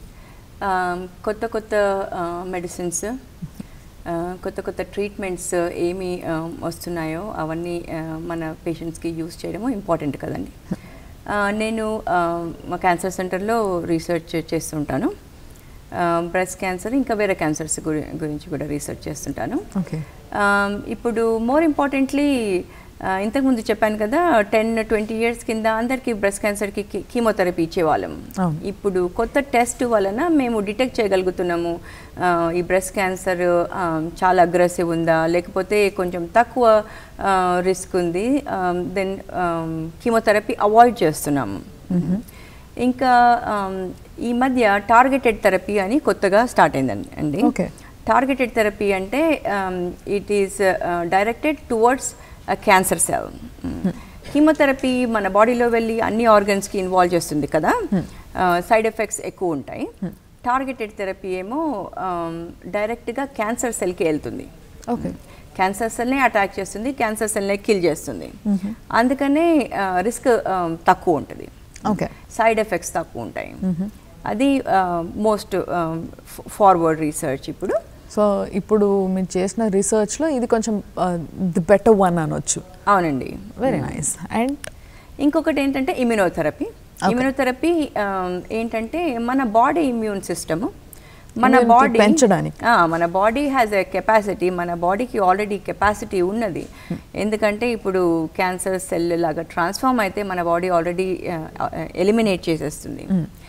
కొత్త కొత్త మెడిసిన్స్, కొత్త కొత్త ట్రీట్మెంట్స్ ఏమి వస్తున్నాయో అవన్నీ మన పేషెంట్స్కి యూజ్ చేయడము ఇంపార్టెంట్ కదండి. నేను మా క్యాన్సర్ సెంటర్లో రీసెర్చ్ చేస్తుంటాను. బ్రెస్ట్ క్యాన్సర్ ఇంకా వేరే క్యాన్సర్స్ గురించి కూడా రీసెర్చ్ చేస్తుంటాను. ఇప్పుడు మోర్ ఇంపార్టెంట్లీ ఇంతకుముందు చెప్పాను కదా, 10-20 ఇయర్స్ కింద అందరికీ బ్రెస్ట్ క్యాన్సర్కి కీమోథెరపీ ఇచ్చేవాళ్ళం. ఇప్పుడు కొత్త టెస్ట్ వలన మేము డిటెక్ట్ చేయగలుగుతున్నాము ఈ బ్రెస్ట్ క్యాన్సర్ చాలా అగ్రెసివ్ ఉందా లేకపోతే కొంచెం తక్కువ రిస్క్ ఉంది, దెన్ కీమోథెరపీ అవాయిడ్ చేస్తున్నాము. ఇంకా ఈ మధ్య టార్గెటెడ్ థెరపీ అని కొత్తగా స్టార్ట్ అయిందండి. టార్గెటెడ్ థెరపీ అంటే it is directed towards cancer cell. Chemotherapy మన బాడీలో వెళ్ళి అన్ని ఆర్గన్స్కి ఇన్వాల్వ్ చేస్తుంది కదా, సైడ్ ఎఫెక్ట్స్ ఎక్కువ ఉంటాయి. టార్గెటెడ్ థెరపీ ఏమో డైరెక్ట్గా క్యాన్సర్ సెల్కి వెళ్తుంది. క్యాన్సర్ సెల్ని అటాక్ చేస్తుంది, క్యాన్సర్ సెల్ని కిల్ చేస్తుంది. అందుకనే రిస్క్ తక్కువ ఉంటుంది, సైడ్ ఎఫెక్ట్స్ తక్కువ ఉంటాయి. అది మోస్ట్ ఫార్వర్డ్ రీసెర్చ్ ఇప్పుడు. సో ఇప్పుడు మీరు చేసిన రీసెర్చ్లో ఇది కొంచెం ది బెటర్ వన్ అనొచ్చు. అవునండి, వెరీ నైస్. అండ్ ఇంకొకటి ఏంటంటే ఇమ్యూనోథెరపీ. ఇమ్యూనోథెరపీ ఏంటంటే మన బాడీ ఇమ్యూన్ సిస్టమ్, మన బాడీ పెంచడానికి, మన బాడీ హ్యాస్ ఎ కెపాసిటీ, మన బాడీకి ఆల్రెడీ కెపాసిటీ ఉన్నది. ఎందుకంటే ఇప్పుడు క్యాన్సర్ సెల్ లాగా ట్రాన్స్ఫార్మ్ అయితే మన బాడీ ఆల్రెడీ ఎలిమినేట్ చేసేస్తుంది.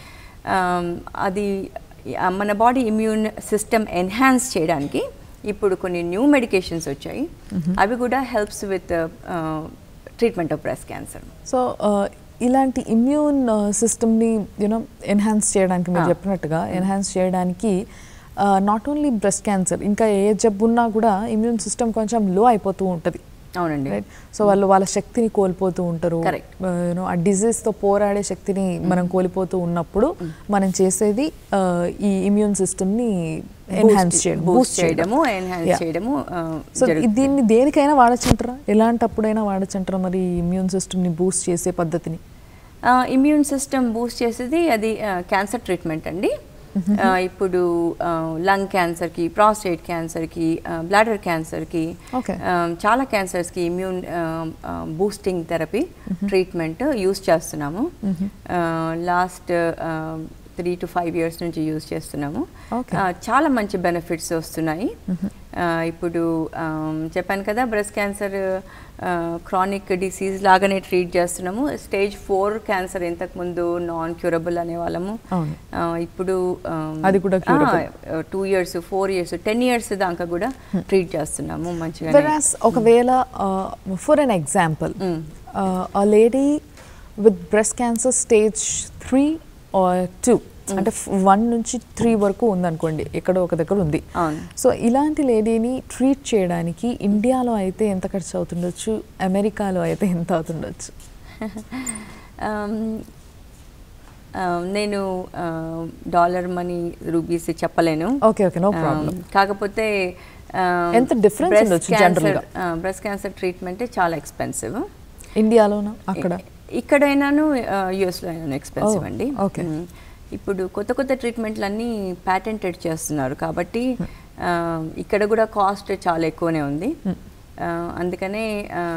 అది మన బాడీ ఇమ్యూన్ సిస్టమ్ ఎన్హాన్స్ చేయడానికి ఇప్పుడు కొన్ని న్యూ మెడికేషన్స్ వచ్చాయి. అవి కూడా helps with treatment of breast cancer. So ఇలాంటి ఇమ్యూన్ సిస్టమ్ని యూనో ఎన్హాన్స్ చేయడానికి మీరు చెప్పినట్టుగా ఎన్హాన్స్ చేయడానికి నాట్ ఓన్లీ బ్రెస్ట్ క్యాన్సర్, ఇంకా ఏ జబ్బు ఉన్నా కూడా ఇమ్యూన్ సిస్టమ్ కొంచెం లో అయిపోతూ ఉంటుంది. అవునండి. సో వాళ్ళు వాళ్ళ శక్తిని కోల్పోతూ ఉంటారు. యూనో ఆ డిజీజ్తో పోరాడే శక్తిని మనం కోల్పోతూ ఉన్నప్పుడు మనం చేసేది ఈ ఇమ్యూన్ సిస్టమ్ని ఎన్హాన్స్ చేయడము. సో దీన్ని దేనికైనా వాడచ్చంటారా? ఎలాంటప్పుడైనా వాడచ్చంటారా మరి ఇమ్యూన్ సిస్టమ్ని బూస్ట్ చేసే పద్ధతిని? ఇమ్యూన్ సిస్టమ్ బూస్ట్ చేసేది అది క్యాన్సర్ ట్రీట్మెంట్ అండి. ఇప్పుడు లంగ్ క్యాన్సర్కి, ప్రాస్టేట్ క్యాన్సర్కి, బ్లాడర్ క్యాన్సర్కి, చాలా క్యాన్సర్స్కి immune boosting therapy treatment use చేస్తున్నాము. లాస్ట్ 3 to 5 years నుంచి యూజ్ చేస్తున్నాము. చాలా మంచి బెనిఫిట్స్ వస్తున్నాయి. ఇప్పుడు చెప్పాను కదా, బ్రెస్ట్ క్యాన్సర్ క్రానిక్ డిసీజ్ లాగానే ట్రీట్ చేస్తున్నాము. స్టేజ్ 4 క్యాన్సర్ ఇంతకుముందు నాన్ క్యూరబుల్ అనేవాళ్ళము. ఇప్పుడు అది కూడా 2 years, 4 years, 10 years దాకా కూడా ట్రీట్ చేస్తున్నాము మంచిగా. ఒకవేళ for an example a lady with breast cancer stage 3 or 2, అంటే 1 నుంచి 3 వరకు ఉందనుకోండి, ఎక్కడో ఒక దగ్గర ఉంది. సో ఇలాంటి లేడీని ట్రీట్ చేయడానికి ఇండియాలో అయితే ఎంత ఖర్చు అవుతుండొచ్చు, అమెరికాలో అయితే ఎంత అవుతుండొచ్చు? నేను డాలర్ మనీ రూపీస్ చెప్పలేను. Okay, no problem. కాకపోతే ఎంత డిఫరెన్స్ ఉండొచ్చు జనరల్గా? బ్రెస్ట్ క్యాన్సర్ ట్రీట్మెంట్ చాలా ఎక్స్పెన్సివ్. ఇండియాలోనా అక్కడ? ఇక్కడైనాను యుఎస్లో అయినా ఎక్స్పెన్సివ్ అండి. ఇప్పుడు కొత్త కొత్త ట్రీట్మెంట్లన్నీ ప్యాటెంటెడ్ చేస్తున్నారు కాబట్టి ఇక్కడ కూడా కాస్ట్ చాలా ఎక్కువనే ఉంది. అందుకనే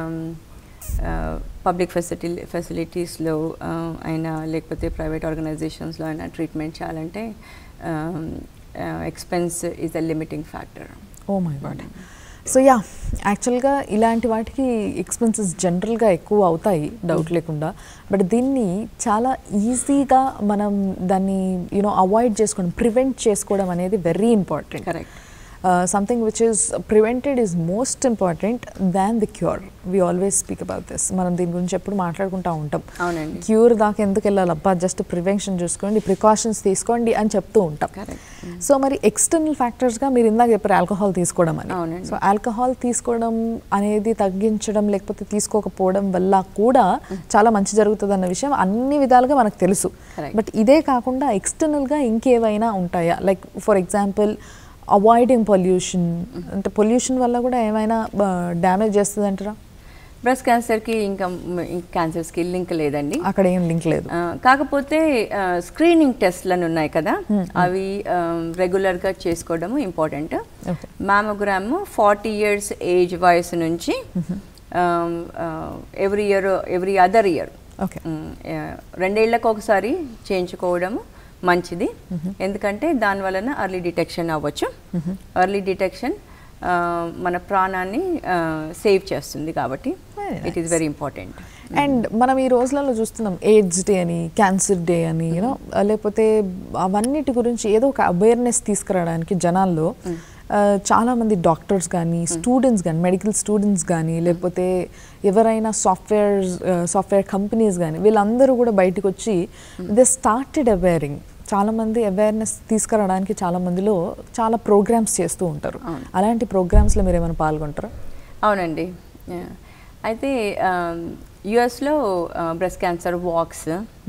పబ్లిక్ ఫెసిలిటీస్లో అయినా లేకపోతే ప్రైవేట్ ఆర్గనైజేషన్స్లో అయినా ట్రీట్మెంట్ చేయాలంటే expense is a limiting factor. Oh my God. So yeah, యాక్చువల్గా ఇలాంటి వాటికి ఎక్స్పెన్సెస్ జనరల్గా ఎక్కువ అవుతాయి, డౌట్ లేకుండా. బట్ దీన్ని చాలా ఈజీగా మనం దాన్ని అవాయిడ్ చేసుకోవడం, ప్రివెంట్ చేసుకోవడం అనేది very important. Correct. Something which is prevented is most important than the cure. We always speak about this. మనం దీని గురించి ఎప్పుడు మాట్లాడుకుంటూ ఉంటాం. అవునండి. క్యూర్ దాకా ఎందుకు వెళ్ళాలి, అబ్బా జస్ట్ ప్రివెన్షన్ చూసుకోండి, ప్రికాషన్స్ తీసుకోండి అని చెప్తూ ఉంటాం. సో మరి ఎక్స్టర్నల్ ఫ్యాక్టర్స్గా మీరు ఇందాక చెప్పారు ఆల్కహాల్ తీసుకోవడం అని. సో ఆల్కహాల్ తీసుకోవడం అనేది తగ్గించడం లేకపోతే తీసుకోకపోవడం వల్ల కూడా చాలా మంచి జరుగుతుంది అన్న విషయం అన్ని విధాలుగా మనకు తెలుసు. బట్ ఇదే కాకుండా ఎక్స్టర్నల్గా ఇంకేవైనా ఉంటాయా? Like for example avoiding pollution, అంటే పొల్యూషన్ వల్ల కూడా ఏమైనా డ్యామేజ్ చేస్తుంది అంటారా? బ్రెస్ట్ క్యాన్సర్కి ఇంకా క్యాన్సర్స్కి లింక్ లేదండి, అక్కడ ఏం లింక్ లేదు. కాకపోతే స్క్రీనింగ్ టెస్ట్లను ఉన్నాయి కదా, అవి రెగ్యులర్గా చేసుకోవడం ఇంపార్టెంట్. మ్యామోగ్రామ్ 40 years ఏజ్ వయసు నుంచి ఎవ్రీ అదర్ ఇయర్ 2 ఏళ్లకు ఒకసారి చేయించుకోవడము మంచిది. ఎందుకంటే దాని వలన ఎర్లీ డిటెక్షన్ అవ్వచ్చు. ఎర్లీ డిటెక్షన్ మన ప్రాణాన్ని సేవ్ చేస్తుంది, కాబట్టి it is very important. And మనం ఈ రోజులలో చూస్తున్నాం ఎయిడ్స్ డే అని, క్యాన్సర్ డే అని, యూనో, లేకపోతే అవన్నిటి గురించి ఏదో ఒక అవేర్నెస్ తీసుకురావడానికి జనాల్లో చాలామంది డాక్టర్స్ కానీ, స్టూడెంట్స్ కానీ, మెడికల్ స్టూడెంట్స్ కానీ, లేకపోతే ఎవరైనా సాఫ్ట్వేర్ కంపెనీస్ కానీ, వీళ్ళందరూ కూడా బయటకు వచ్చి దే స్టార్టెడ్ అవేరింగ్. చాలామంది అవేర్నెస్ తీసుకురావడానికి చాలామందిలో చాలా ప్రోగ్రామ్స్ చేస్తూ ఉంటారు. అలాంటి ప్రోగ్రామ్స్లో మీరు ఏమైనా పాల్గొంటారా? అవునండి. అయితే యుఎస్లో breast cancer walks,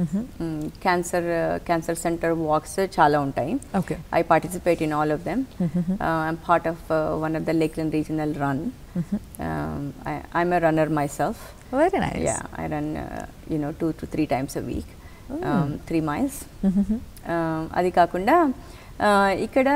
cancer center walks చాలా ఉంటాయి. I participate in all of them. I'm part of one of the Lakeland regional run. I'm a runner myself. Very nice. Yeah, I run 2 to 3 times a week, 3 miles. అది కాకుండా ఇక్కడ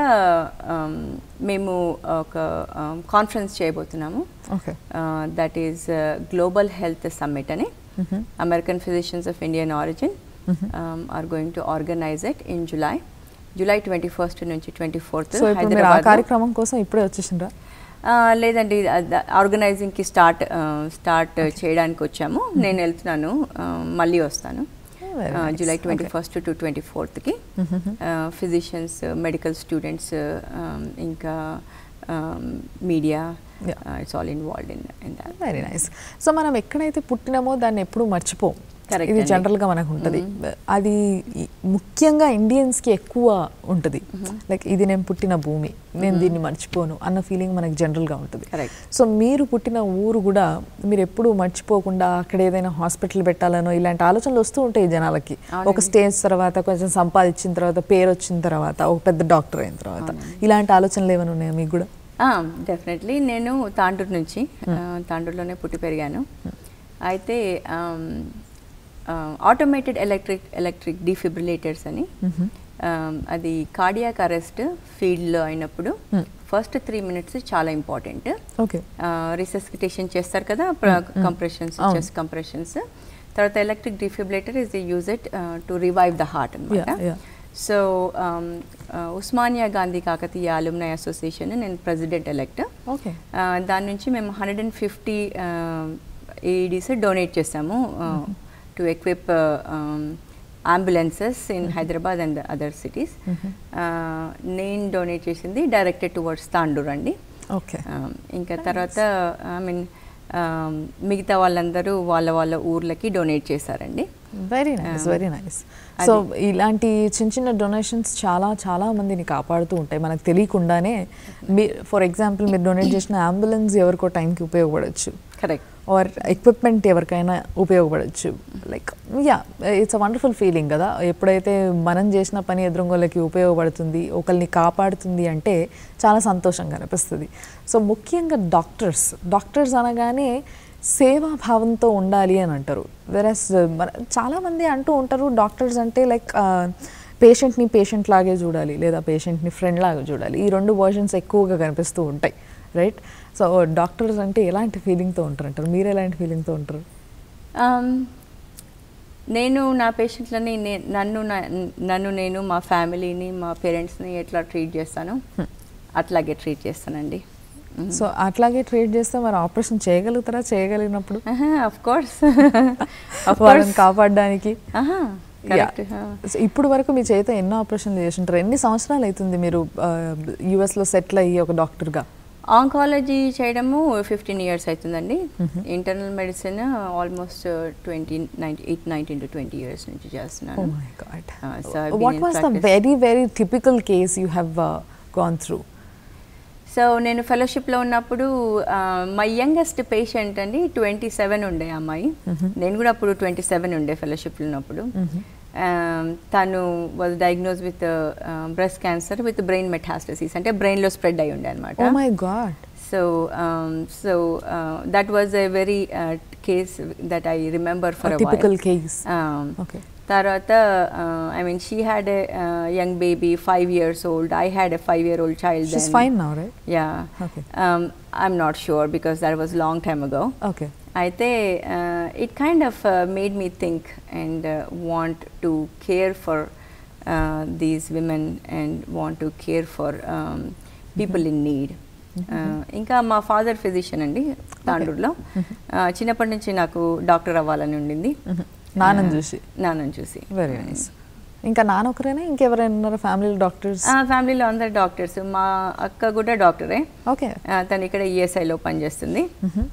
మేము ఒక conference చేయబోతున్నాము. That is global health summit అని. American physicians of Indian origin are going to organize it in July 21st నుంచి 24th Hyderabad. కార్యక్రమం కోసం ఇప్పుడే వచ్చేసిండ్రా? లేదండి, ఆర్గనైజింగ్కి స్టార్ట్ చేయడానికి వచ్చాము. నేను వెళ్తున్నాను, మళ్ళీ వస్తాను. July 21st to 24th కి ఫిజిషియన్స్, మెడికల్ స్టూడెంట్స్, ఇంకా media, it's all involved in that. Very nice. So మనం ఎక్కడైతే పుట్టినామో దాన్ని ఎప్పుడూ మర్చిపోం. ఇది జనరల్గా మనకు ఉంటుంది. అది ముఖ్యంగా ఇండియన్స్కి ఎక్కువ ఉంటుంది. లైక్ ఇది నేను పుట్టిన భూమి, నేను దీన్ని మర్చిపోను అన్న ఫీలింగ్ మనకి జనరల్గా ఉంటుంది. సో మీరు పుట్టిన ఊరు కూడా మీరు ఎప్పుడూ మర్చిపోకుండా అక్కడ ఏదైనా హాస్పిటల్ పెట్టాలనో ఇలాంటి ఆలోచనలు వస్తూ ఉంటాయి జనాలకి. ఒక స్టేజ్ తర్వాత, కొంచెం సంపాదించిన తర్వాత, పేరు వచ్చిన తర్వాత, ఒక పెద్ద డాక్టర్ అయిన తర్వాత, ఇలాంటి ఆలోచనలు ఏమైనా ఉన్నాయా మీకు కూడా? డెఫినెట్లీ. నేను తాండూరు నుంచి, తాండూరులోనే పుట్టి పెరిగాను. అయితే ఆటోమేటెడ్ ఎలక్ట్రిక్ డిఫిబ్రిలేటర్స్ అని, అది కార్డియాక్ అరెస్ట్ ఫీల్డ్లో అయినప్పుడు ఫస్ట్ 3 minutes చాలా ఇంపార్టెంట్. రిసస్సిటేషన్ చేస్తారు కదా, కంప్రెషన్స్, చెస్ట్ కంప్రెషన్స్. తర్వాత electric defibrillator is they use it to revive the heart అనమాట. So Osmania Gandhi Kakatiya alumni association నేను ప్రెసిడెంట్ ఎలెక్ట్. దాని నుంచి మేము 150 AEDs డొనేట్ చేసాము to equip ambulances in Hyderabad and the other cities. నేను డొనేట్ చేసింది డైరెక్టెడ్ టువర్డ్స్ తాండూర్ అండి. ఇంకా తర్వాత మిగతా వాళ్ళందరూ వాళ్ళ ఊర్లకి డొనేట్ చేశారండి. Very nice, very nice. So ఇలాంటి చిన్న డొనేషన్స్ చాలా మందిని కాపాడుతూ ఉంటాయి మనకు తెలియకుండానే. ఫర్ ఎగ్జాంపుల్ మీరు డొనేట్ చేసిన అంబులెన్స్ ఎవరికో టైంకి ఉపయోగపడవచ్చు. కరెక్ట్. ఆర్ ఎక్విప్మెంట్ ఎవరికైనా ఉపయోగపడవచ్చు. Like it's a wonderful feeling కదా, ఎప్పుడైతే మనం చేసిన పని ఎదురుగోళ్ళకి ఉపయోగపడుతుంది, ఒకరిని కాపాడుతుంది అంటే చాలా సంతోషంగా అనిపిస్తుంది. సో ముఖ్యంగా డాక్టర్స్ అనగానే సేవాభావంతో ఉండాలి అని అంటారు. వెరస్ చాలామంది అంటూ ఉంటారు డాక్టర్స్ అంటే లైక్ పేషెంట్ని పేషెంట్ లాగే చూడాలి, లేదా పేషెంట్ని ఫ్రెండ్ లాగా చూడాలి. ఈ 2 వర్షన్స్ ఎక్కువగా కనిపిస్తూ ఉంటాయి, రైట్? సో డాక్టర్స్ అంటే ఎలాంటి ఫీలింగ్తో ఉంటారంటారు? మీరు ఎలాంటి ఫీలింగ్తో ఉంటారు? నేను నా పేషెంట్లని నన్ను నేను మా ఫ్యామిలీని, మా పేరెంట్స్ని ఎట్లా ట్రీట్ చేస్తానో అట్లాగే ట్రీట్ చేస్తానండి. సో అట్లాగే ట్రీట్ చేస్తే మరి ఆపరేషన్ చేయగలుగుతారా? చేయగలిగినప్పుడు ఆఫ్ కోర్స్ వాళ్ళని కాపాడడానికి ఇప్పుడు వరకు మీ చేత ఎన్నో ఆపరేషన్లు చేసి ఉంటారు. ఎన్ని సంవత్సరాలు అవుతుంది మీరు యుఎస్లో సెటిల్ అయ్యి ఒక డాక్టర్గా? ఆంకాలజీ చేయడము 15 years అవుతుందండి. Internal medicine almost 19 to 20 years నుంచి చేస్తున్నాను. Oh my God. What was the very typical case you have gone through? సో నేను ఫెలోషిప్లో ఉన్నప్పుడు మై యంగెస్ట్ పేషెంట్ అండి 27 ఉండే అమ్మాయి. నేను కూడా అప్పుడు 27 ఉండే ఫెలోషిప్లో ఉన్నప్పుడు. తను was diagnose with breast cancer with brain metastasis, అంటే బ్రెయిన్లో స్ప్రెడ్ అయి ఉండే అనమాట. Oh my God. So that was a very case that I remember for a while. Typical case. Okay. తర్వాత I mean she had a young baby, 5 years old. I had a 5-year-old child. She's fine now, right? Yeah. Okay. I'm not sure because that was long time ago. Okay. అయితే it kind of made me think and want to care for these women and want to care for people in need. ఇంకా మా father physician అండి తాండూరులో. చిన్నప్పటి నుంచి నాకు doctor అవ్వాలని ఉండింది నాన్నని చూసి. Very nice. ఇంకా నాన్న ఒకరేనా ఇంకెవరైనా ఉన్నారా ఫ్యామిలీలో డాక్టర్స్? ఫ్యామిలీలో అందరు డాక్టర్స్. మా అక్క కూడా డాక్టరే. ఓకే. తను ఇక్కడ ఈఎస్ఐలో పనిచేస్తుంది.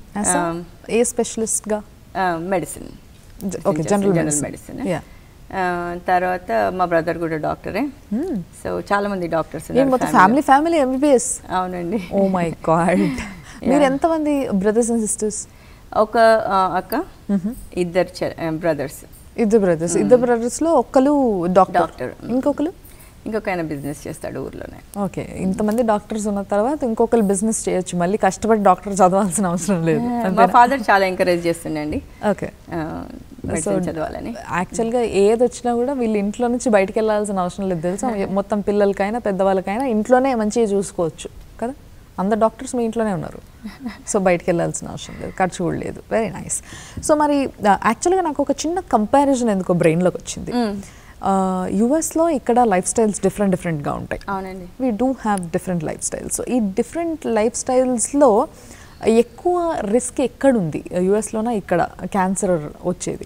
ఏ స్పెషలిస్ట్గా? మెడిసిన్. Okay, general medicine. తర్వాత మా బ్రదర్ కూడా డాక్టరే. సో చాలా మంది డాక్టర్స్. Family MBBS. అవునండి. Oh my God. మీరు ఎంతమంది బ్రదర్స్ అండ్ సిస్టర్స్? ఒక అక్క, ఇద్దరు బ్రదర్స్. ఇద్దరు బ్రదర్స్ లో ఒక్కరు డాక్టర్, ఇంకొక ఆయన బిజినెస్ చేస్తాడు ఊర్లోనే. ఓకే. ఇంతమంది డాక్టర్స్ ఉన్న తర్వాత ఇంకొకరు బిజినెస్ చేయొచ్చు, మళ్ళీ కష్టపడి డాక్టర్ చదవాల్సిన అవసరం లేదు. మా ఫాదర్ చాలా ఎంకరేజ్ చేస్తుండండి. ఓకే. చదవాలని. యాక్చువల్గా ఏది వచ్చినా కూడా వీళ్ళు ఇంట్లో నుంచి బయటకు వెళ్ళాల్సిన అవసరం లేదు తెలుసా. మొత్తం పిల్లలకైనా పెద్దవాళ్ళకైనా ఇంట్లోనే మంచిగా చూసుకోవచ్చు కదా. అందరు డాక్టర్స్ మీ ఇంట్లోనే ఉన్నారు, సో బయటకు వెళ్ళాల్సిన అవసరం లేదు, ఖర్చు కూడా లేదు. Very nice. సో మరి యాక్చువల్గా నాకు ఒక చిన్న కంపారిజన్ ఎందుకో బ్రెయిన్లోకి వచ్చింది. యుఎస్లో ఇక్కడ లైఫ్ స్టైల్స్ డిఫరెంట్గా ఉంటాయి. అవునండి. We do have different life styles. So ఈ డిఫరెంట్ లైఫ్ స్టైల్స్లో ఎక్కువ రిస్క్ ఎక్కడుంది, యుఎస్లోనా ఇక్కడ క్యాన్సర్ వచ్చేది?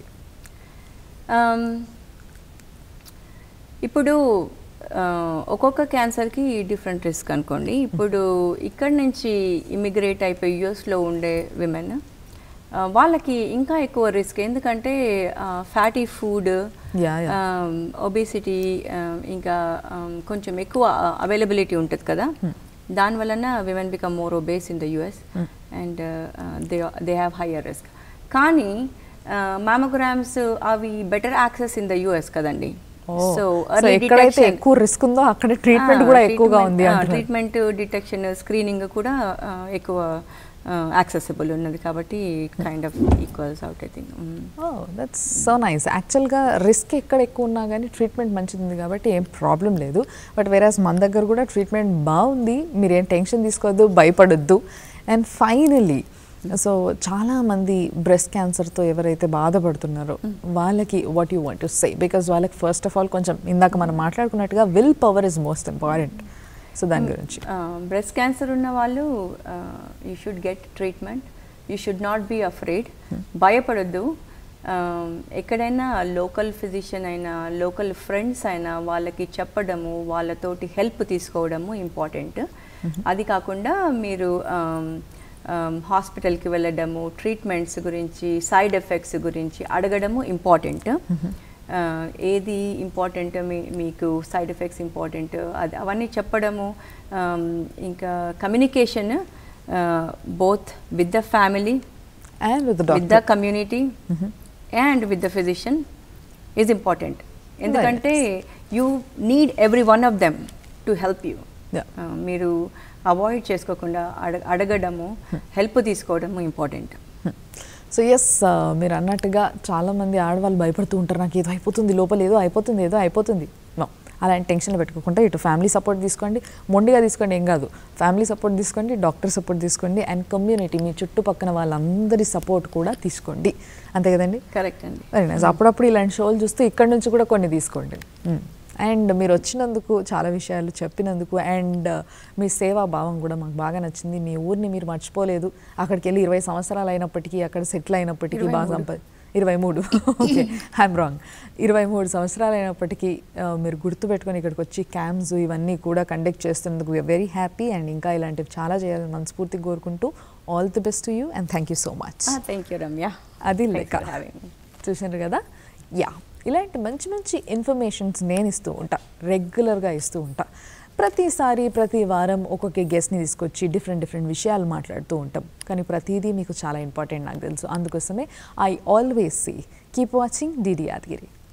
ఇప్పుడు ఒక్కొక్క క్యాన్సర్కి డిఫరెంట్ రిస్క్ అనుకోండి. ఇప్పుడు ఇక్కడ నుంచి ఇమిగ్రేట్ అయిపోయి యుఎస్లో ఉండే విమెన్ వాళ్ళకి ఇంకా ఎక్కువ రిస్క్. ఎందుకంటే ఫ్యాటీ ఫుడ్, ఒబేసిటీ, ఇంకా కొంచెం ఎక్కువ అవైలబిలిటీ ఉంటుంది కదా. దానివలన women become more obese in the US and they have higher risk. కానీ మ్యామోగ్రామ్స్ అవి better access in the US కదండి. సో ఎక్కడైతే ఎక్కువ రిస్క్ ఉందో అక్కడ ట్రీట్మెంట్ కూడా ఎక్కువగా ఉంది. ట్రీట్మెంట్, డిటెక్షన్, స్క్రీనింగ్ కూడా ఎక్కువ యాక్సెసిబుల్ ఉన్నది కాబట్టి kind of equals out I think. That's so nice. యాక్చువల్గా రిస్క్ ఎక్కడ ఎక్కువ ఉన్నా కానీ ట్రీట్మెంట్ మంచిది ఉంది కాబట్టి ఏం ప్రాబ్లం లేదు. బట్ వేరేస్ మన దగ్గర కూడా ట్రీట్మెంట్ బాగుంది, మీరేం టెన్షన్ తీసుకోవద్దు, భయపడొద్దు. అండ్ ఫైనలీ సో చాలామంది బ్రెస్ట్ క్యాన్సర్తో ఎవరైతే బాధపడుతున్నారో వాళ్ళకి what you want to say? Because వాళ్ళకి ఫస్ట్ ఆఫ్ ఆల్ కొంచెం ఇందాక మనం మాట్లాడుకున్నట్టుగా will power is most important. So దాని గురించి బ్రెస్ట్ క్యాన్సర్ ఉన్న వాళ్ళు you should get treatment, you should not be afraid. భయపడొద్దు. ఎక్కడైనా లోకల్ ఫిజిషియన్ అయినా, లోకల్ ఫ్రెండ్స్ అయినా వాళ్ళకి చెప్పడము, వాళ్ళతోటి హెల్ప్ తీసుకోవడము ఇంపార్టెంట్. అది కాకుండా మీరు హాస్పిటల్కి వెళ్ళడము, ట్రీట్మెంట్స్ గురించి, సైడ్ ఎఫెక్ట్స్ గురించి అడగడము ఇంపార్టెంట్. ఏది ఇంపార్టెంట్, మీకు సైడ్ ఎఫెక్ట్స్ ఇంపార్టెంట్, అది అవన్నీ చెప్పడము. ఇంకా communication both with the family and with the community and with the physician is important. ఎందుకంటే you need every one of them to help you. మీరు అవాయిడ్ చేసుకోకుండా అడగడము, హెల్ప్ తీసుకోవడము ఇంపార్టెంట్. సో ఎస్, మీరు అన్నట్టుగా చాలామంది ఆడవాళ్ళు భయపడుతూ ఉంటారు, నాకు ఏదో అయిపోతుంది, లోపల ఏదో అయిపోతుంది. నో, అలాంటి టెన్షన్లు పెట్టుకోకుండా ఇటు ఫ్యామిలీ సపోర్ట్ తీసుకోండి, మొండిగా తీసుకోండి, ఏం కాదు. ఫ్యామిలీ సపోర్ట్ తీసుకోండి, డాక్టర్ సపోర్ట్ తీసుకోండి, అండ్ కమ్యూనిటీ, మీ చుట్టుపక్కల వాళ్ళందరి సపోర్ట్ కూడా తీసుకోండి. అంతే కదండి? కరెక్ట్ అండి. Very nice. అప్పుడప్పుడు ఇలాంటి షోలు చూస్తూ ఇక్కడ నుంచి కూడా కొన్ని తీసుకోండి. అండ్ మీరు వచ్చినందుకు, చాలా విషయాలు చెప్పినందుకు, అండ్ మీ సేవా భావం కూడా మాకు బాగా నచ్చింది. మీ ఊరిని మీరు మర్చిపోలేదు. అక్కడికి వెళ్ళి 20 సంవత్సరాలు అయినప్పటికీ, అక్కడ సెటిల్ అయినప్పటికీ, బాగా 23 ఓకే ఐఎమ్ రాంగ్. 23 సంవత్సరాలు అయినప్పటికీ మీరు గుర్తుపెట్టుకొని ఇక్కడికి వచ్చి క్యాంప్స్ ఇవన్నీ కూడా కండక్ట్ చేస్తున్నందుకు వీఆర్ వెరీ హ్యాపీ. అండ్ ఇంకా ఇలాంటివి చాలా చేయాలని మనస్ఫూర్తిగా కోరుకుంటూ all the best to you and thank you so much. Thank you Ramya. అది లెక్క చూసారు కదా. యా, ఇలాంటి మంచి మంచి ఇన్ఫర్మేషన్స్ నేను ఇస్తూ ఉంటా, రెగ్యులర్గా ఇస్తూ ఉంటా. ప్రతిసారి ప్రతి వారం ఒక్కొక్క గెస్ట్ని తీసుకొచ్చి డిఫరెంట్ విషయాలు మాట్లాడుతూ ఉంటాం. కానీ ప్రతిదీ మీకు చాలా ఇంపార్టెంట్ నాకు తెలుసు. అందుకోసమే I always say keep watching DD Yadagiri.